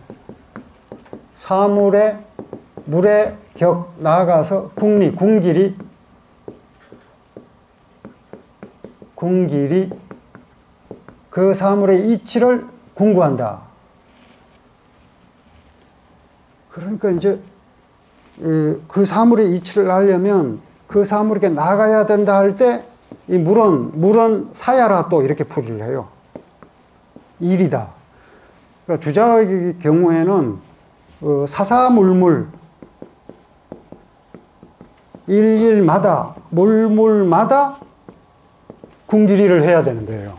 사물의 물의 격, 나아가서 궁리, 궁길이 그 사물의 이치를 궁구한다. 그러니까 이제 그 사물의 이치를 알려면 그 사물에게 나가야 된다 할 때 이 물은 사야라 또 이렇게 풀이를 해요. 일이다. 그러니까 주자의 경우에는 사사물물 일일마다 물물마다 궁길이를 해야 되는 거예요.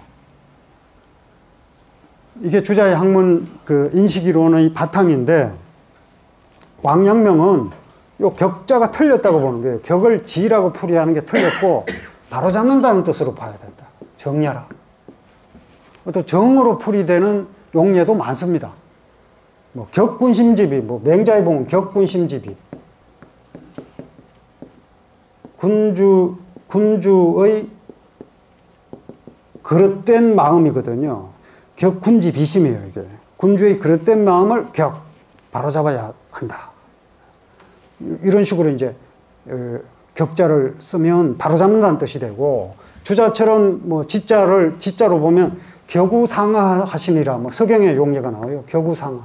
이게 주자의 학문 그 인식이론의 바탕인데 왕陽明은 요 격자가 틀렸다고 보는 거예요. 격을 지라고 풀이하는 게 틀렸고 바로잡는다는 뜻으로 봐야 된다. 정야라. 또 정으로 풀이되는 용례도 많습니다. 뭐 격군심집이, 뭐 맹자에 보면 격군심집이 군주의 그릇된 마음이거든요. 격군지 비심이에요, 이게. 군주의 그릇된 마음을 바로잡아야 한다. 이런 식으로 이제 격자를 쓰면 바로잡는다는 뜻이 되고, 주자처럼 뭐 지자로 보면 격우상하하시니라 뭐 서경의 용례가 나와요. 격우상하.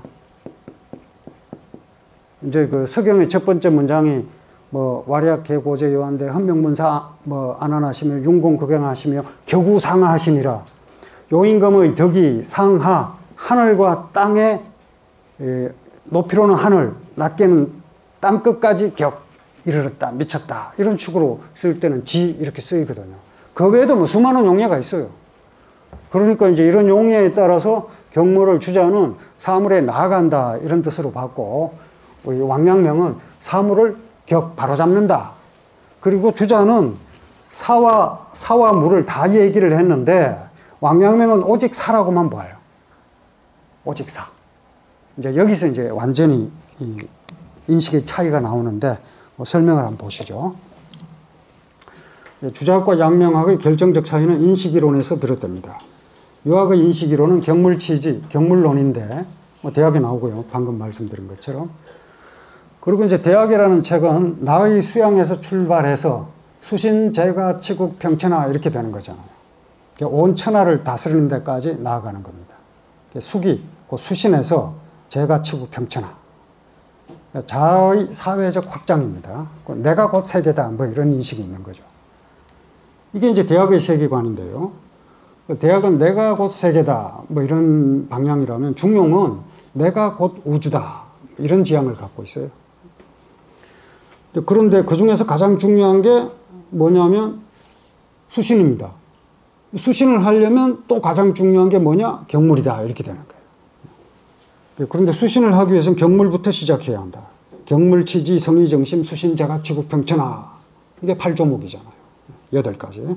이제 그 서경의 첫 번째 문장이 뭐 와리학계고제 요한대 헌명문사 뭐 안안하시며 융공극행하시며 격우상하하시니라. 요임금의 덕이 상하, 하늘과 땅의 높이로는 하늘, 낮게는 땅 끝까지 이르렀다, 미쳤다, 이런 식으로 쓸 때는 지 이렇게 쓰이거든요. 그 외에도 뭐 수많은 용례가 있어요. 그러니까 이제 이런 용례에 따라서 경물을 주자는 사물에 나아간다 이런 뜻으로 봤고, 왕陽明은 사물을 바로잡는다. 그리고 주자는 사와 물을 다 얘기를 했는데 왕陽明은 오직 사라고만 봐요. 오직 사. 이제 여기서 이제 완전히 이 인식의 차이가 나오는데 설명을 한번 보시죠. 주자학과 양명학의 결정적 차이는 인식이론에서 비롯됩니다. 유학의 인식이론은 경물치지, 경물론인데 대학에 나오고요. 방금 말씀드린 것처럼. 그리고 이제 대학이라는 책은 나의 수양에서 출발해서 수신, 제가, 치국, 평천하 이렇게 되는 거잖아요. 온 천하를 다스리는 데까지 나아가는 겁니다. 수기, 수신에서 제가, 치국, 평천하. 자의 사회적 확장입니다. 내가 곧 세계다, 뭐 이런 인식이 있는 거죠. 이게 이제 대학의 세계관인데요. 대학은 내가 곧 세계다, 뭐 이런 방향이라면 중용은 내가 곧 우주다, 이런 지향을 갖고 있어요. 그런데 그 중에서 가장 중요한 게 뭐냐면 수신입니다. 수신을 하려면 또 가장 중요한 게 뭐냐? 경물이다, 이렇게 되는 거예요. 그런데 수신을 하기 위해서는 경물부터 시작해야 한다. 경물치지, 성의정심, 수신, 제가, 치국, 평천하. 이게 8조목이잖아요. 8가지.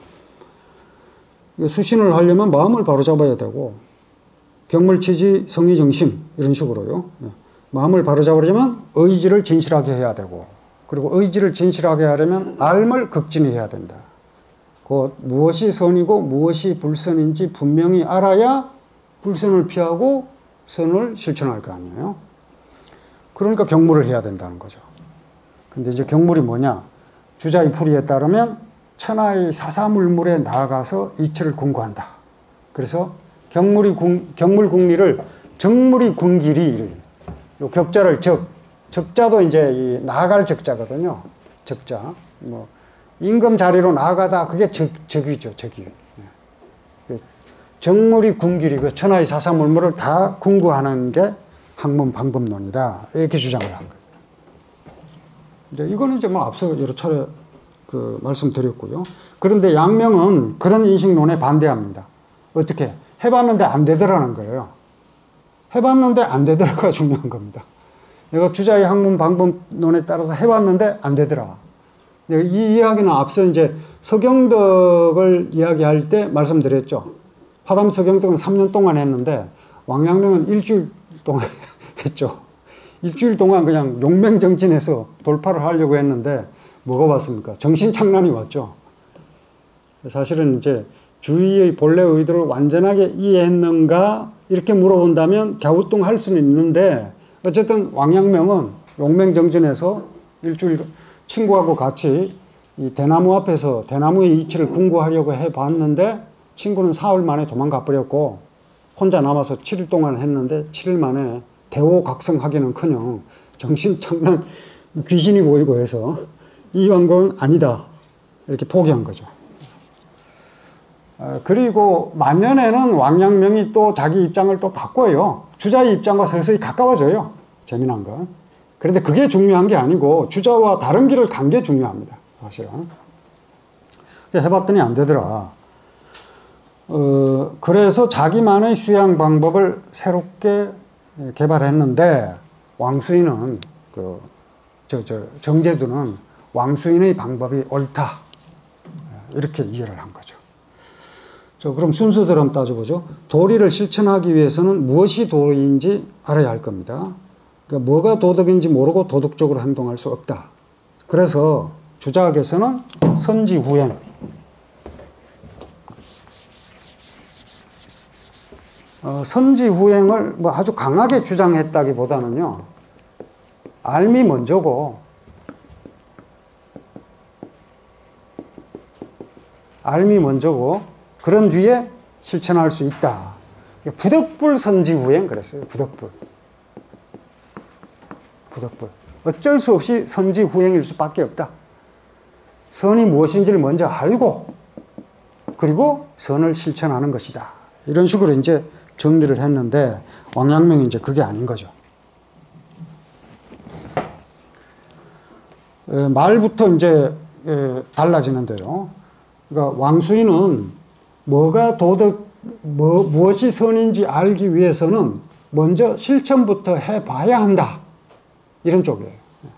수신을 하려면 마음을 바로잡아야 되고, 경물치지, 성의정심 이런 식으로요. 마음을 바로잡으려면 의지를 진실하게 해야 되고, 그리고 의지를 진실하게 하려면 알을 극진해야 된다. 곧 무엇이 선이고 무엇이 불선인지 분명히 알아야 불선을 피하고 선을 실천할 거 아니에요. 그러니까 경물을 해야 된다는 거죠. 근데 이제 경물이 뭐냐? 주자의 풀이에 따르면 천하의 사사물물에 나아가서 이치를 궁구한다. 그래서 경물궁리를 정물이 궁길이, 요 격자를 적, 적자도 이제 이 나아갈 적자거든요. 적자. 뭐 임금 자리로 나아가다 그게 적이죠. 적이. 정물이 궁길이 그 천하의 사사물물을 다 궁구하는 게 학문 방법론이다. 이렇게 주장을 한 거예요. 이제 이거는 이제 뭐 앞서 여러 차례 그 말씀드렸고요. 그런데 양명은 그런 인식론에 반대합니다. 어떻게? 해봤는데 안 되더라는 거예요. 해봤는데 안 되더라가 중요한 겁니다. 내가 주자의 학문 방법론에 따라서 해봤는데 안 되더라. 이 이야기는 앞서 이제 서경덕을 이야기할 때 말씀드렸죠. 화담 서경덕은 3년 동안 했는데 왕양명은 일주일 동안 했죠. 일주일 동안 그냥 용맹정진해서 돌파를 하려고 했는데 뭐가 왔습니까? 정신착란이 왔죠. 사실은 이제 주의의 본래 의도를 완전하게 이해했는가 이렇게 물어본다면 갸우뚱할 수는 있는데 어쨌든 왕양명은 용맹정진해서 일주일 친구하고 같이 이 대나무 앞에서 대나무의 이치를 궁구하려고 해봤는데 친구는 사흘 만에 도망가 버렸고 혼자 남아서 7일 동안 했는데 7일 만에 대호각성하기는커녕 정신착란 귀신이 보이고 해서 이 왕건 아니다 이렇게 포기한 거죠. 그리고 만년에는 왕양명이 또 자기 입장을 또 바꿔요. 주자의 입장과 서서히 가까워져요. 재미난 건. 그런데 그게 중요한 게 아니고 주자와 다른 길을 간 게 중요합니다. 사실은. 해봤더니 안 되더라. 그래서 자기만의 수양 방법을 새롭게 개발했는데 왕수인은 정제두는 왕수인의 방법이 옳다. 이렇게 이해를 한 거죠. 그럼 순서대로 한번 따져보죠. 도리를 실천하기 위해서는 무엇이 도리인지 알아야 할 겁니다. 그러니까 뭐가 도덕인지 모르고 도덕적으로 행동할 수 없다. 그래서 주자학에서는 선지후행. 선지후행을 뭐 아주 강하게 주장했다기보다는요. 알미 먼저고 그런 뒤에 실천할 수 있다. 부덕불 선지후행 그랬어요. 부덕불. 어쩔 수 없이 선지후행일 수밖에 없다. 선이 무엇인지를 먼저 알고 그리고 선을 실천하는 것이다. 이런 식으로 이제 정리를 했는데 왕양명이 이제 그게 아닌 거죠. 말부터 이제 달라지는데요. 그러니까 왕수인은 무엇이 선인지 알기 위해서는 먼저 실천부터 해봐야 한다. 이런 쪽이에요.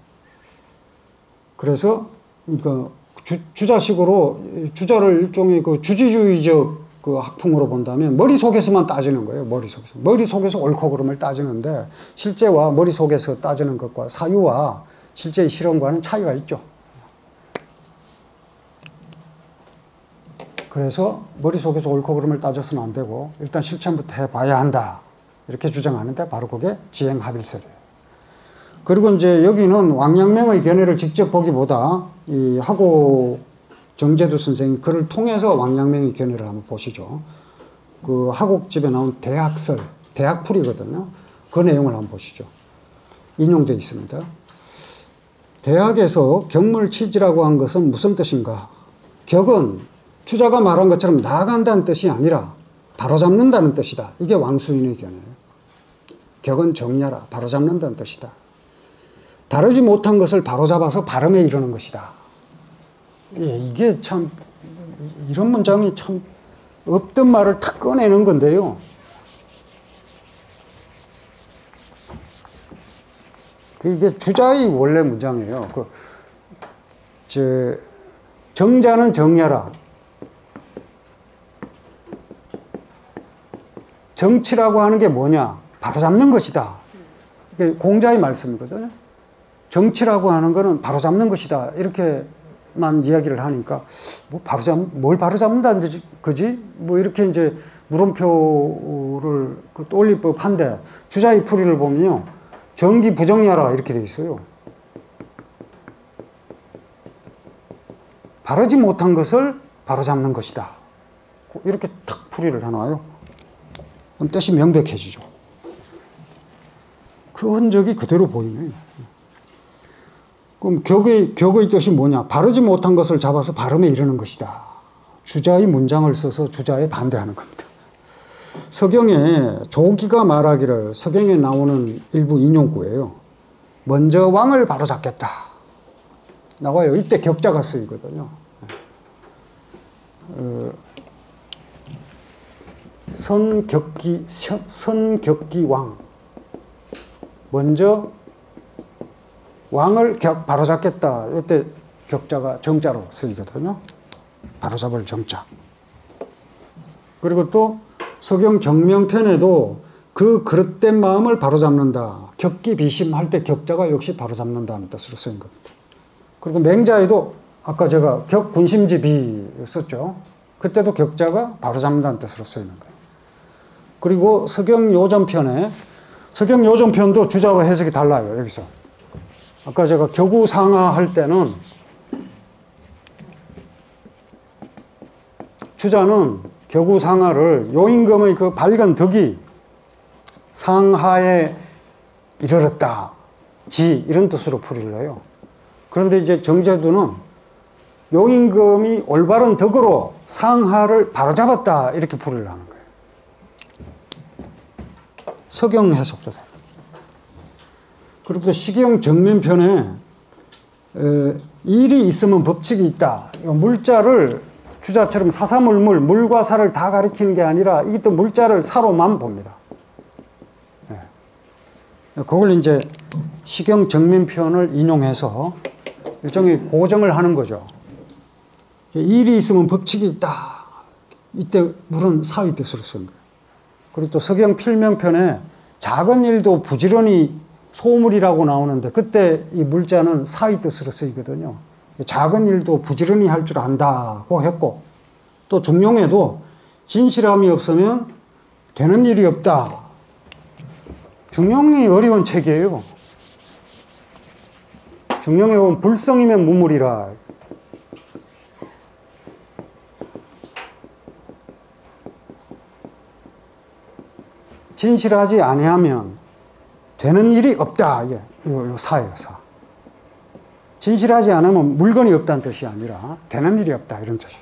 그래서 그러니까 주자식으로 주자를 일종의 그 주지주의적 그 학풍으로 본다면 머릿속에서만 따지는 거예요. 머릿속에서 옳고 그름을 따지는데 실제와 머릿속에서 따지는 것과 사유와 실제의 실험과는 차이가 있죠. 그래서 머릿속에서 옳고 그름을 따져서는 안 되고 일단 실천부터 해봐야 한다. 이렇게 주장하는데 바로 그게 지행합일설이에요. 그리고 이제 여기는 왕양명의 견해를 직접 보기보다 이 하고 정제두 선생이 글을 통해서 왕양명의 견해를 한번 보시죠. 그 하곡집에 나온 대학설, 대학풀이거든요. 그 내용을 한번 보시죠. 인용되어 있습니다. 대학에서 경물치지라고 한 것은 무슨 뜻인가? 격은 주자가 말한 것처럼 나아간다는 뜻이 아니라 바로잡는다는 뜻이다. 이게 왕수인의 견해예요. 격은 정리하라, 바로잡는다는 뜻이다. 바르지 못한 것을 바로잡아서 바름에 이르는 것이다. 예, 이게 참 이런 문장이 참 없던 말을 탁 꺼내는 건데요. 이게 주자의 원래 문장이에요. 정자는 정리하라. 정치라고 하는 게 뭐냐? 바로잡는 것이다. 이게 공자의 말씀이거든요. 정치라고 하는 거는 바로잡는 것이다. 이렇게만 이야기를 하니까, 뭘 바로잡는다는 거지? 뭐 이렇게 이제 물음표를 또 올릴 법한데, 주자의 풀이를 보면요. 정기 부정리하라. 이렇게 돼 있어요. 바르지 못한 것을 바로잡는 것이다. 이렇게 탁 풀이를 해놔요. 그럼 뜻이 명백해지죠. 그 흔적이 그대로 보이네요. 그럼 격의 뜻이 뭐냐? 바르지 못한 것을 잡아서 발음에 이르는 것이다. 주자의 문장을 써서 주자에 반대하는 겁니다. 서경에 조기가 말하기를, 서경에 나오는 일부 인용구예요. 먼저 왕을 바로잡겠다 나와요. 이때 격자가 쓰이거든요. 선격기 왕, 먼저 왕을 바로잡겠다. 이때 격자가 정자로 쓰이거든요. 바로잡을 정자. 그리고 또 서경 정명편에도 그 그릇된 마음을 바로잡는다. 격기비심할 때 격자가 역시 바로잡는다는 뜻으로 쓰인 겁니다. 그리고 맹자에도 아까 제가 격군심지비 썼죠. 그때도 격자가 바로잡는다는 뜻으로 쓰이는 거예요. 그리고 서경요전편에, 서경요전편도 주자와 해석이 달라요. 여기서 아까 제가 격우상하 할 때는 주자는 격우상하를 요임금의 그 밝은 덕이 상하에 이르렀다, 지, 이런 뜻으로 풀이를 해요. 그런데 이제 정제두는 요임금이 올바른 덕으로 상하를 바로잡았다, 이렇게 풀이를 하는 거예요. 서경 해석도 돼요. 그리고 또 시경 정면편에 일이 있으면 법칙이 있다. 물자를 주자처럼 사사물물, 물과 사를 다 가리키는 게 아니라 이게 또 물자를 사로만 봅니다. 그걸 이제 시경 정면편을 인용해서 일종의 고정을 하는 거죠. 일이 있으면 법칙이 있다. 이때 물은 사의 뜻으로 쓴 거예요. 그리고 또 서경 필명편에 작은 일도 부지런히 소물이라고 나오는데 그때 이 물자는 사의 뜻으로 쓰이거든요. 작은 일도 부지런히 할 줄 안다고 했고, 또 중용에도 진실함이 없으면 되는 일이 없다. 중용이 어려운 책이에요. 중용에 보면 불성이면 무물이라. 진실하지 아니하면 되는 일이 없다. 이게 사예요, 사. 진실하지 않으면 물건이 없다는 뜻이 아니라 되는 일이 없다, 이런 뜻이에요.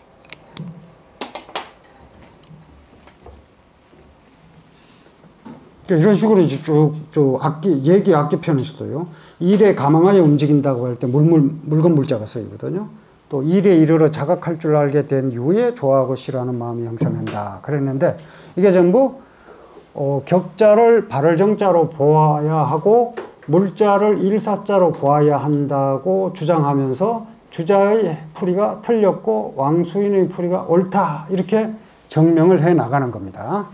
이런 식으로 이제 쭉 얘기 악기 편에서도요, 일에 감항하여 움직인다고 할 때 물건 물자가 쓰이거든요. 또 일에 이르러 자각할 줄 알게 된 이후에 좋아하고 싫어하는 마음이 형성한다 그랬는데, 이게 전부 격자를 발을 정자로 보아야 하고 물자를 일사자로 보아야 한다고 주장하면서 주자의 풀이가 틀렸고 왕수인의 풀이가 옳다, 이렇게 정명을 해 나가는 겁니다.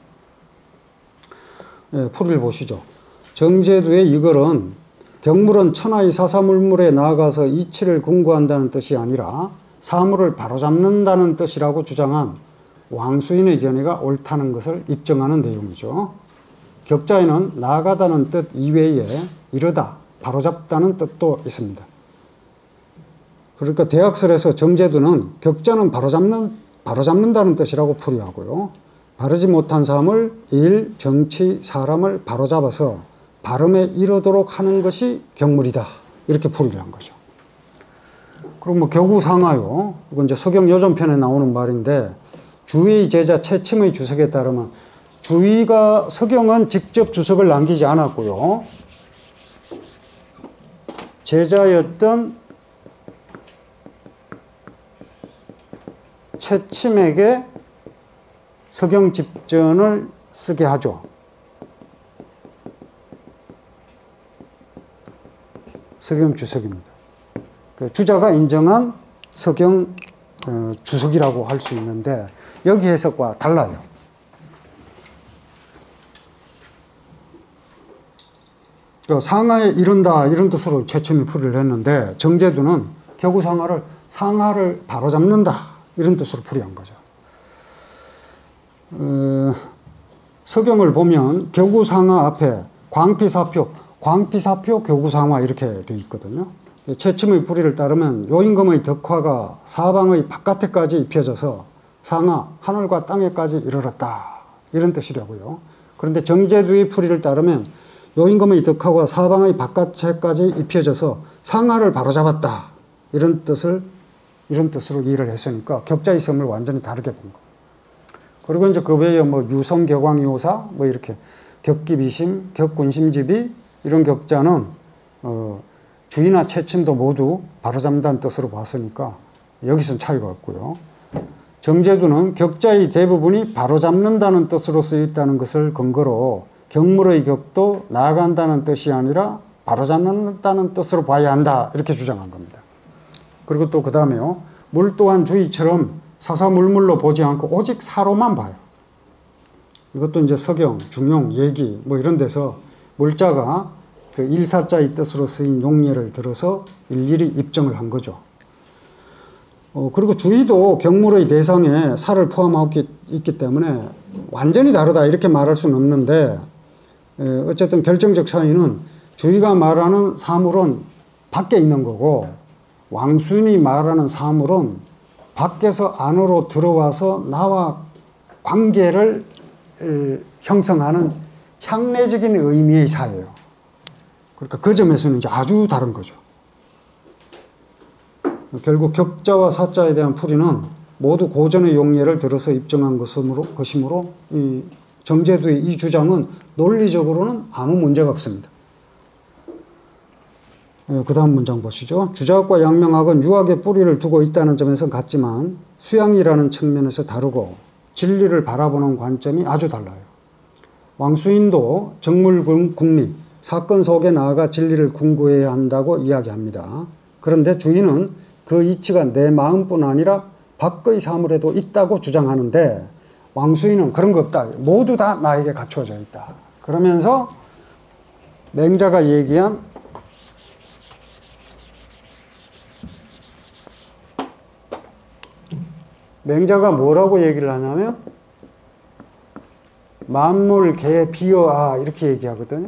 예, 풀이를 보시죠. 정제두의 이글은 경물은 천하의 사사물물에 나아가서 이치를 공고한다는 뜻이 아니라 사물을 바로잡는다는 뜻이라고 주장한 왕수인의 견해가 옳다는 것을 입증하는 내용이죠. 격자에는 나아가다는 뜻 이외에 이르다, 바로잡다는 뜻도 있습니다. 그러니까 대학설에서 정제두는 격자는 바로잡는다는 뜻이라고 풀이하고요. 바르지 못한 사람을 일, 정치, 사람을 바로잡아서 발음에 이르도록 하는 것이 경물이다, 이렇게 풀이를 한 거죠. 그리고 뭐 격우상하요, 이건 이제 서경요전편에 나오는 말인데, 주의 제자 채침의 주석에 따르면, 주의가 서경은 직접 주석을 남기지 않았고요, 제자였던 채침에게 서경 집전을 쓰게 하죠. 서경 주석입니다. 그 주자가 인정한 서경 주석이라고 할 수 있는데, 여기 해석과 달라요. 상하에 이른다, 이런 뜻으로 채침이 풀이를 했는데, 정제두는 격우상하를 상하를 바로잡는다, 이런 뜻으로 풀이한 거죠. 서경을 보면 격우상하 앞에 광피사표 격우상하 이렇게 되어 있거든요. 채침의 풀이를 따르면 요임금의 덕화가 사방의 바깥에까지 입혀져서 상하, 하늘과 땅에까지 이르렀다, 이런 뜻이라고요. 그런데 정제두의 풀이를 따르면 요임금의 덕하고 사방의 바깥채까지 입혀져서 상하를 바로잡았다. 이런 뜻으로 이해를 했으니까 격자의 섬을 완전히 다르게 본 거. 그리고 이제 그 외에 뭐 유성, 격왕, 요사 뭐 이렇게 격기비심, 격군심지비 이런 격자는 주의나 채침도 모두 바로잡는다는 뜻으로 봤으니까 여기서는 차이가 없고요. 정제두는 격자의 대부분이 바로잡는다는 뜻으로 쓰였다는 것을 근거로 경물의 격도 나아간다는 뜻이 아니라 바로잡는다는 뜻으로 봐야 한다 이렇게 주장한 겁니다. 그리고 또 그 다음에요. 물 또한 주의처럼 사사물물로 보지 않고 오직 사로만 봐요. 이것도 이제 서경, 중용, 예기 뭐 이런 데서 물자가 그 일사자의 뜻으로 쓰인 용례를 들어서 일일이 입증을 한 거죠. 그리고 주의도 경물의 대상에 사를 포함하고 있기 때문에 완전히 다르다 이렇게 말할 수는 없는데 어쨌든 결정적 차이는 주의가 말하는 사물은 밖에 있는 거고 왕수인이 말하는 사물은 밖에서 안으로 들어와서 나와 관계를 형성하는 향례적인 의미의 사예요. 그러니까 그 점에서는 이제 아주 다른 거죠. 결국 격자와 사자에 대한 풀이는 모두 고전의 용례를 들어서 입증한 것이므로 이 정제두의 이 주장은 논리적으로는 아무 문제가 없습니다. 그 다음 문장 보시죠. 주자학과 양명학은 유학의 뿌리를 두고 있다는 점에서 같지만 수양이라는 측면에서 다르고 진리를 바라보는 관점이 아주 달라요. 왕수인도 정물국리, 사건 속에 나아가 진리를 궁구해야 한다고 이야기합니다. 그런데 주인은 그 이치가 내 마음뿐 아니라 밖의 사물에도 있다고 주장하는데 왕수인은 그런 거 없다. 모두 다 나에게 갖추어져 있다. 그러면서 맹자가 얘기한 맹자가 뭐라고 얘기를 하냐면 만물 개 비어아 이렇게 얘기하거든요.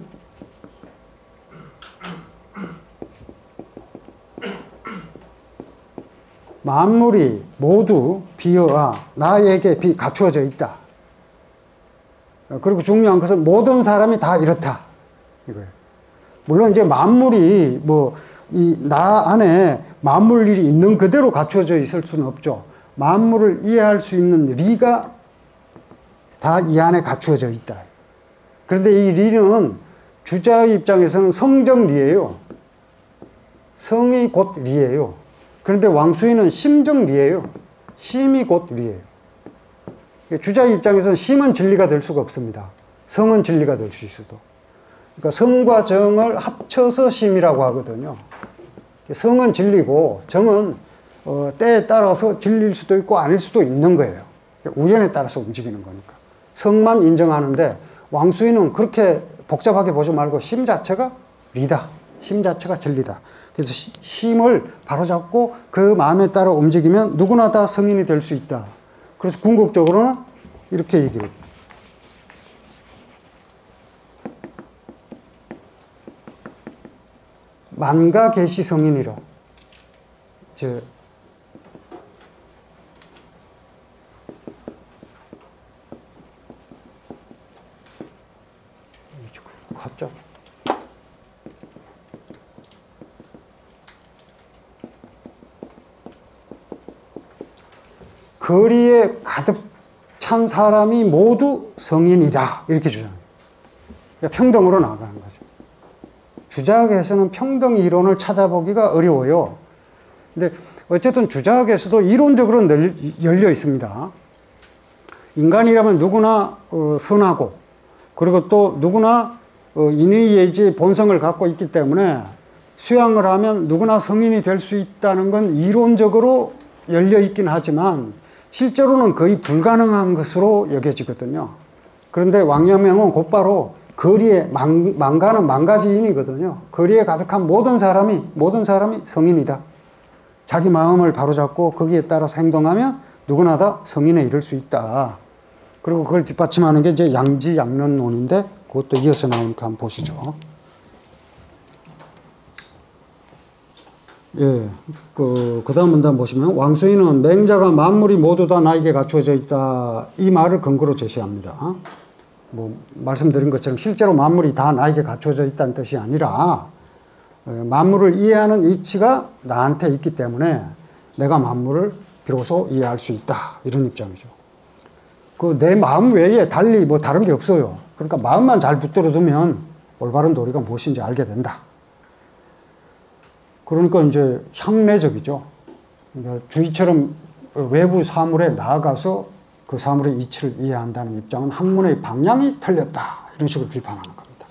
만물이 모두 비어아 나에게 갖추어져 있다. 그리고 중요한 것은 모든 사람이 다 이렇다. 이거예요. 물론 이제 만물이 뭐 이 나 안에 만물 일이 있는 그대로 갖추어져 있을 수는 없죠. 만물을 이해할 수 있는 리가 다 이 안에 갖추어져 있다. 그런데 이 리는 주자의 입장에서는 성적 리예요. 성이 곧 리예요. 그런데 왕수인은 심적 리예요. 심이 곧 리예요. 주자의 입장에서는 심은 진리가 될 수가 없습니다. 성은 진리가 될 수 있어도. 그러니까 성과 정을 합쳐서 심이라고 하거든요. 성은 진리고 정은 때에 따라서 진리일 수도 있고 아닐 수도 있는 거예요. 우연에 따라서 움직이는 거니까. 성만 인정하는데 왕수인은 그렇게 복잡하게 보지 말고 심 자체가 리다. 심 자체가 진리다. 그래서 심을 바로잡고 그 마음에 따라 움직이면 누구나 다 성인이 될 수 있다. 그래서 궁극적으로는 이렇게 얘기를 해요. 만가 계시 성인이라. 갑자기. 거리에 가득 찬 사람이 모두 성인이다. 이렇게 주장해요. 그러니까 평등으로 나아가는 거죠. 주자학에서는 평등 이론을 찾아보기가 어려워요. 근데 어쨌든 주자학에서도 이론적으로 열려 있습니다. 인간이라면 누구나 선하고 그리고 또 누구나 인의예지의 본성을 갖고 있기 때문에 수양을 하면 누구나 성인이 될 수 있다는 건 이론적으로 열려 있긴 하지만 실제로는 거의 불가능한 것으로 여겨지거든요. 그런데 왕阳明은 곧바로 거리에 망가는 망가지인이거든요. 거리에 가득한 모든 사람이 성인이다. 자기 마음을 바로잡고 거기에 따라서 행동하면 누구나 다 성인에 이를 수 있다. 그리고 그걸 뒷받침하는 게 이제 양지양론론인데 그것도 이어서 나오니까 한번 보시죠. 예, 그 다음 문단 보시면 왕수인은 맹자가 만물이 모두 다 나에게 갖추어져 있다 이 말을 근거로 제시합니다. 뭐 말씀드린 것처럼 실제로 만물이 다 나에게 갖춰져 있다는 뜻이 아니라 만물을 이해하는 이치가 나한테 있기 때문에 내가 만물을 비로소 이해할 수 있다. 이런 입장이죠. 그 내 마음 외에 달리 뭐 다른 게 없어요. 그러니까 마음만 잘 붙들어 두면 올바른 도리가 무엇인지 알게 된다. 그러니까 이제 향내적이죠. 그러니까 주의처럼 외부 사물에 나아가서 그 사물의 이치를 이해한다는 입장은 학문의 방향이 틀렸다. 이런 식으로 비판하는 겁니다.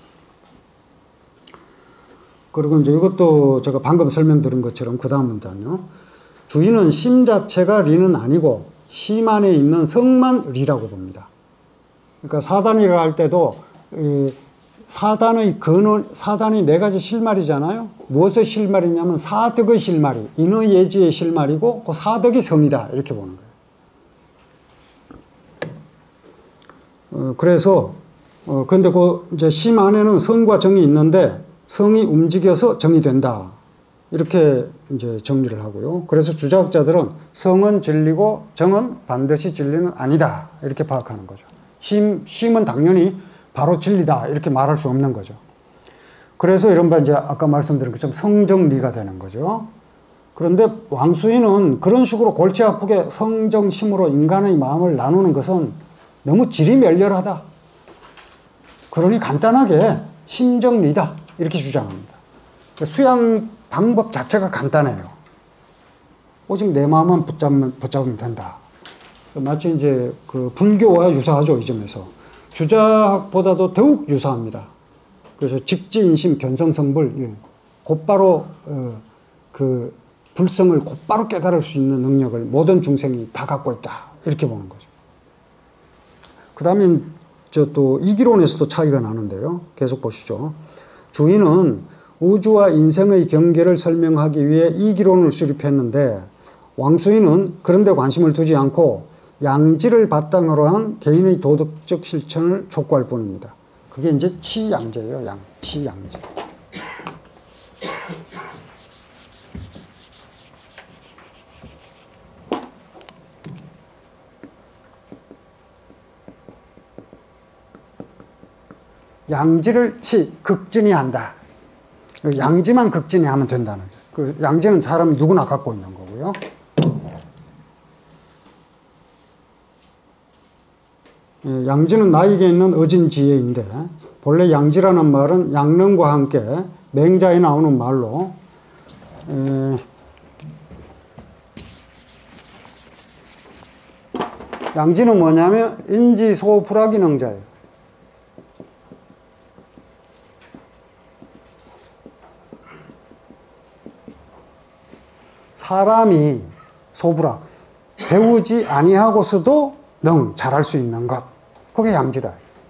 그리고 이제 이것도 제가 방금 설명드린 것처럼 그 다음 문단요. 주인은 심 자체가 리는 아니고 심 안에 있는 성만 리라고 봅니다. 그러니까 사단이라 할 때도 사단의 근원, 사단이 네 가지 실말이잖아요. 무엇의 실말이냐면 사덕의 실말이, 인의예지의 실말이고 그 사덕이 성이다. 이렇게 보는 거예요. 그래서 근데 그 이제 심 안에는 성과 정이 있는데 성이 움직여서 정이 된다. 이렇게 이제 정리를 하고요. 그래서 주자학자들은 성은 진리고 정은 반드시 진리는 아니다. 이렇게 파악하는 거죠. 심은 당연히 바로 진리다. 이렇게 말할 수 없는 거죠. 그래서 이른바 이제 아까 말씀드린 것처럼 성정리가 되는 거죠. 그런데 왕수인은 그런 식으로 골치 아프게 성정심으로 인간의 마음을 나누는 것은 너무 질이 멸렬하다. 그러니 간단하게 심정리다. 이렇게 주장합니다. 수양 방법 자체가 간단해요. 오직 내 마음만 붙잡으면 된다. 마치 이제 그 불교와 유사하죠. 이 점에서. 주자학보다도 더욱 유사합니다. 그래서 직지인심 견성성불, 곧바로 그 불성을 곧바로 깨달을 수 있는 능력을 모든 중생이 다 갖고 있다. 이렇게 보는 거죠. 그 다음에 저 또 이기론에서도 차이가 나는데요. 계속 보시죠. 주인은 우주와 인생의 경계를 설명하기 위해 이기론을 수립했는데 왕수인은 그런 데 관심을 두지 않고 양지를 바탕으로 한 개인의 도덕적 실천을 촉구할 뿐입니다. 그게 이제 치양제예요. 치양제. 양지를 극진히 한다. 양지만 극진히 하면 된다는 거예요. 그 양지는 사람이 누구나 갖고 있는 거고요. 양지는 나에게 있는 어진 지혜인데 본래 양지라는 말은 양능과 함께 맹자에 나오는 말로 양지는 뭐냐면 인지소불화기능자예요. 사람이 소불화, 배우지 아니하고서도 잘할 수 있는 것. 그게 양지다.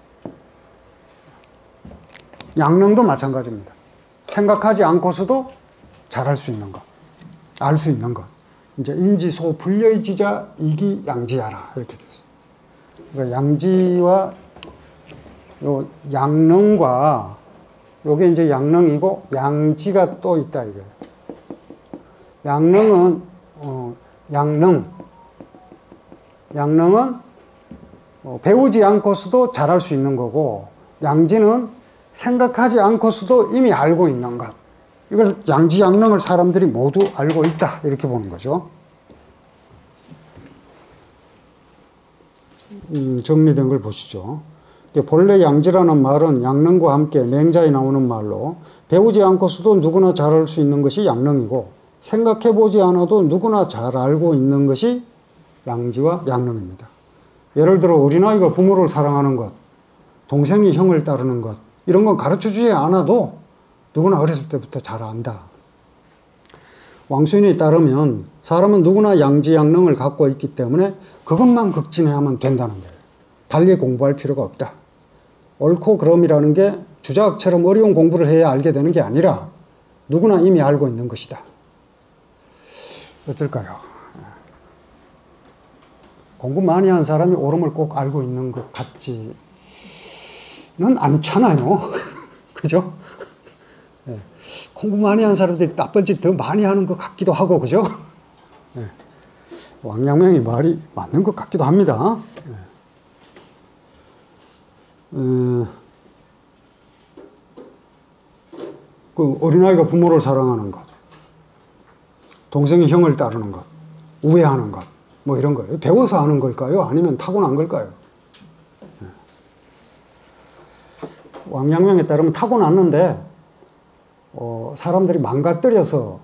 양능도 마찬가지입니다. 생각하지 않고서도 잘할 수 있는 것. 알 수 있는 것. 이제 인지소 불려지자 이기 양지하라. 이렇게 됐어요. 그러니까 양지와 요 양능과 요게 이제 양능이고 양지가 또 있다 이거예요. 양능은 양능은 배우지 않고서도 잘할 수 있는 거고 양지는 생각하지 않고서도 이미 알고 있는 것. 이걸 양지 양능을 사람들이 모두 알고 있다 이렇게 보는 거죠. 정리된 걸 보시죠. 본래 양지라는 말은 양능과 함께 맹자에 나오는 말로 배우지 않고서도 누구나 잘할 수 있는 것이 양능이고 생각해보지 않아도 누구나 잘 알고 있는 것이 양지와 양능입니다. 예를 들어 어린아이가 부모를 사랑하는 것, 동생이 형을 따르는 것 이런 건 가르쳐주지 않아도 누구나 어렸을 때부터 잘 안다. 왕수인에 따르면 사람은 누구나 양지 양능을 갖고 있기 때문에 그것만 극진해야만 된다는 거예요. 달리 공부할 필요가 없다. 옳고 그름이라는 게 주자학처럼 어려운 공부를 해야 알게 되는 게 아니라 누구나 이미 알고 있는 것이다. 어떨까요? 공부 많이 한 사람이 옳음을 꼭 알고 있는 것 같지는 않잖아요. 그죠? 네. 공부 많이 한 사람들이 나쁜 짓 더 많이 하는 것 같기도 하고, 그죠? 네. 왕양명이 말이 맞는 것 같기도 합니다. 그 어린아이가 부모를 사랑하는 것, 동생이 형을 따르는 것, 우애하는 것, 뭐 이런 거예요. 배워서 하는 걸까요? 아니면 타고난 걸까요? 왕양명에 따르면 타고났는데 사람들이 망가뜨려서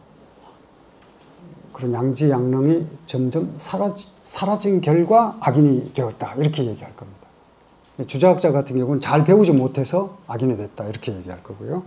그런 양지양능이 점점 사라진 결과 악인이 되었다, 이렇게 얘기할 겁니다. 주자학자 같은 경우는 잘 배우지 못해서 악인이 됐다, 이렇게 얘기할 거고요.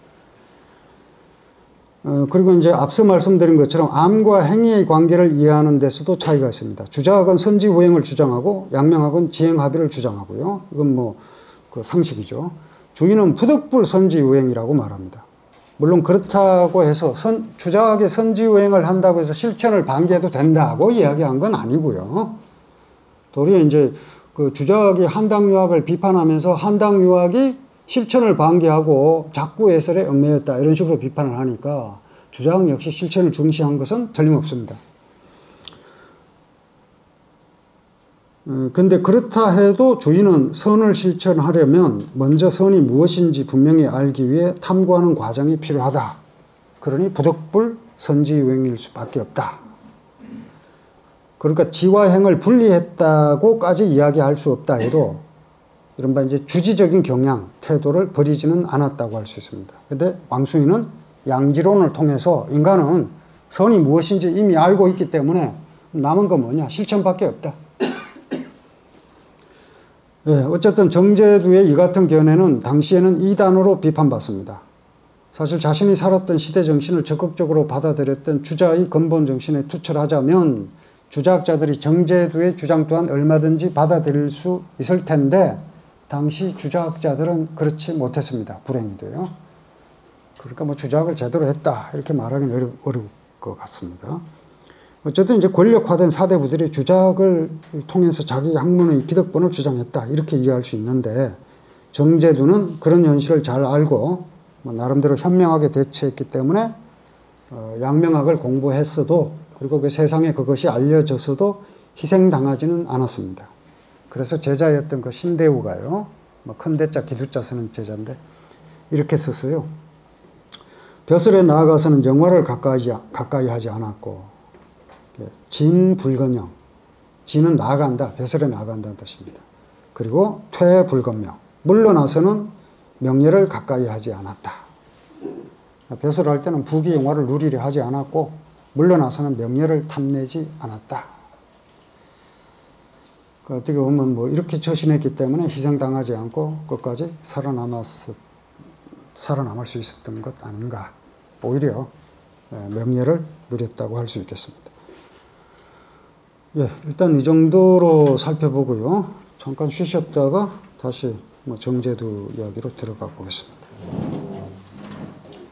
그리고 이제 앞서 말씀드린 것처럼 암과 행위의 관계를 이해하는 데서도 차이가 있습니다. 주자학은 선지후행을 주장하고 양명학은 지행합의를 주장하고요. 이건 뭐 그 상식이죠. 주인은 부득불 선지후행이라고 말합니다. 물론 그렇다고 해서 주자학이 선지후행을 한다고 해서 실천을 방기해도 된다고 이야기한 건 아니고요. 도리어 이제 그 주자학이 한당유학을 비판하면서 한당유학이 실천을 방기하고 자꾸 예설에 얽매였다, 이런 식으로 비판을 하니까 주자학 역시 실천을 중시한 것은 틀림없습니다. 근데 그렇다 해도 주인은 선을 실천하려면 먼저 선이 무엇인지 분명히 알기 위해 탐구하는 과정이 필요하다. 그러니 부득불 선지유행일 수밖에 없다. 그러니까 지와 행을 분리했다고까지 이야기할 수 없다 해도 이른바 이제 주지적인 경향, 태도를 버리지는 않았다고 할 수 있습니다. 근데 왕수인은 양지론을 통해서 인간은 선이 무엇인지 이미 알고 있기 때문에 남은 건 뭐냐? 실천밖에 없다. 예, 어쨌든 정제두의 이 같은 견해는 당시에는 이단으로 비판받습니다. 사실 자신이 살았던 시대 정신을 적극적으로 받아들였던 주자의 근본 정신에 투철하자면 주자학자들이 정제두의 주장 또한 얼마든지 받아들일 수 있을 텐데 당시 주자학자들은 그렇지 못했습니다. 불행히도요. 그러니까 뭐 주자학을 제대로 했다, 이렇게 말하기는 어려울 것 같습니다. 어쨌든 이제 권력화된 사대부들이 주자학을 통해서 자기 학문의 기득권을 주장했다, 이렇게 이해할 수 있는데 정제두는 그런 현실을 잘 알고 뭐 나름대로 현명하게 대처했기 때문에 양명학을 공부했어도, 그리고 그 세상에 그것이 알려졌어도 희생당하지는 않았습니다. 그래서 제자였던 그 신대우가요, 뭐 큰 대자 기두자 쓰는 제자인데 이렇게 썼어요. 벼슬에 나아가서는 영화를 가까이 하지 않았고, 진불건영, 진은 나아간다, 벼슬에 나아간다는 뜻입니다. 그리고 퇴불건명, 물러나서는 명예를 가까이 하지 않았다. 벼슬할 때는 부귀 영화를 누리려 하지 않았고 물러나서는 명예를 탐내지 않았다. 어떻게 보면 뭐 이렇게 처신했기 때문에 희생당하지 않고 끝까지 살아남을 수 있었던 것 아닌가. 오히려 명예를 누렸다고 할 수 있겠습니다. 예, 일단 이 정도로 살펴보고요. 잠깐 쉬셨다가 다시 정제두 이야기로 들어가 보겠습니다.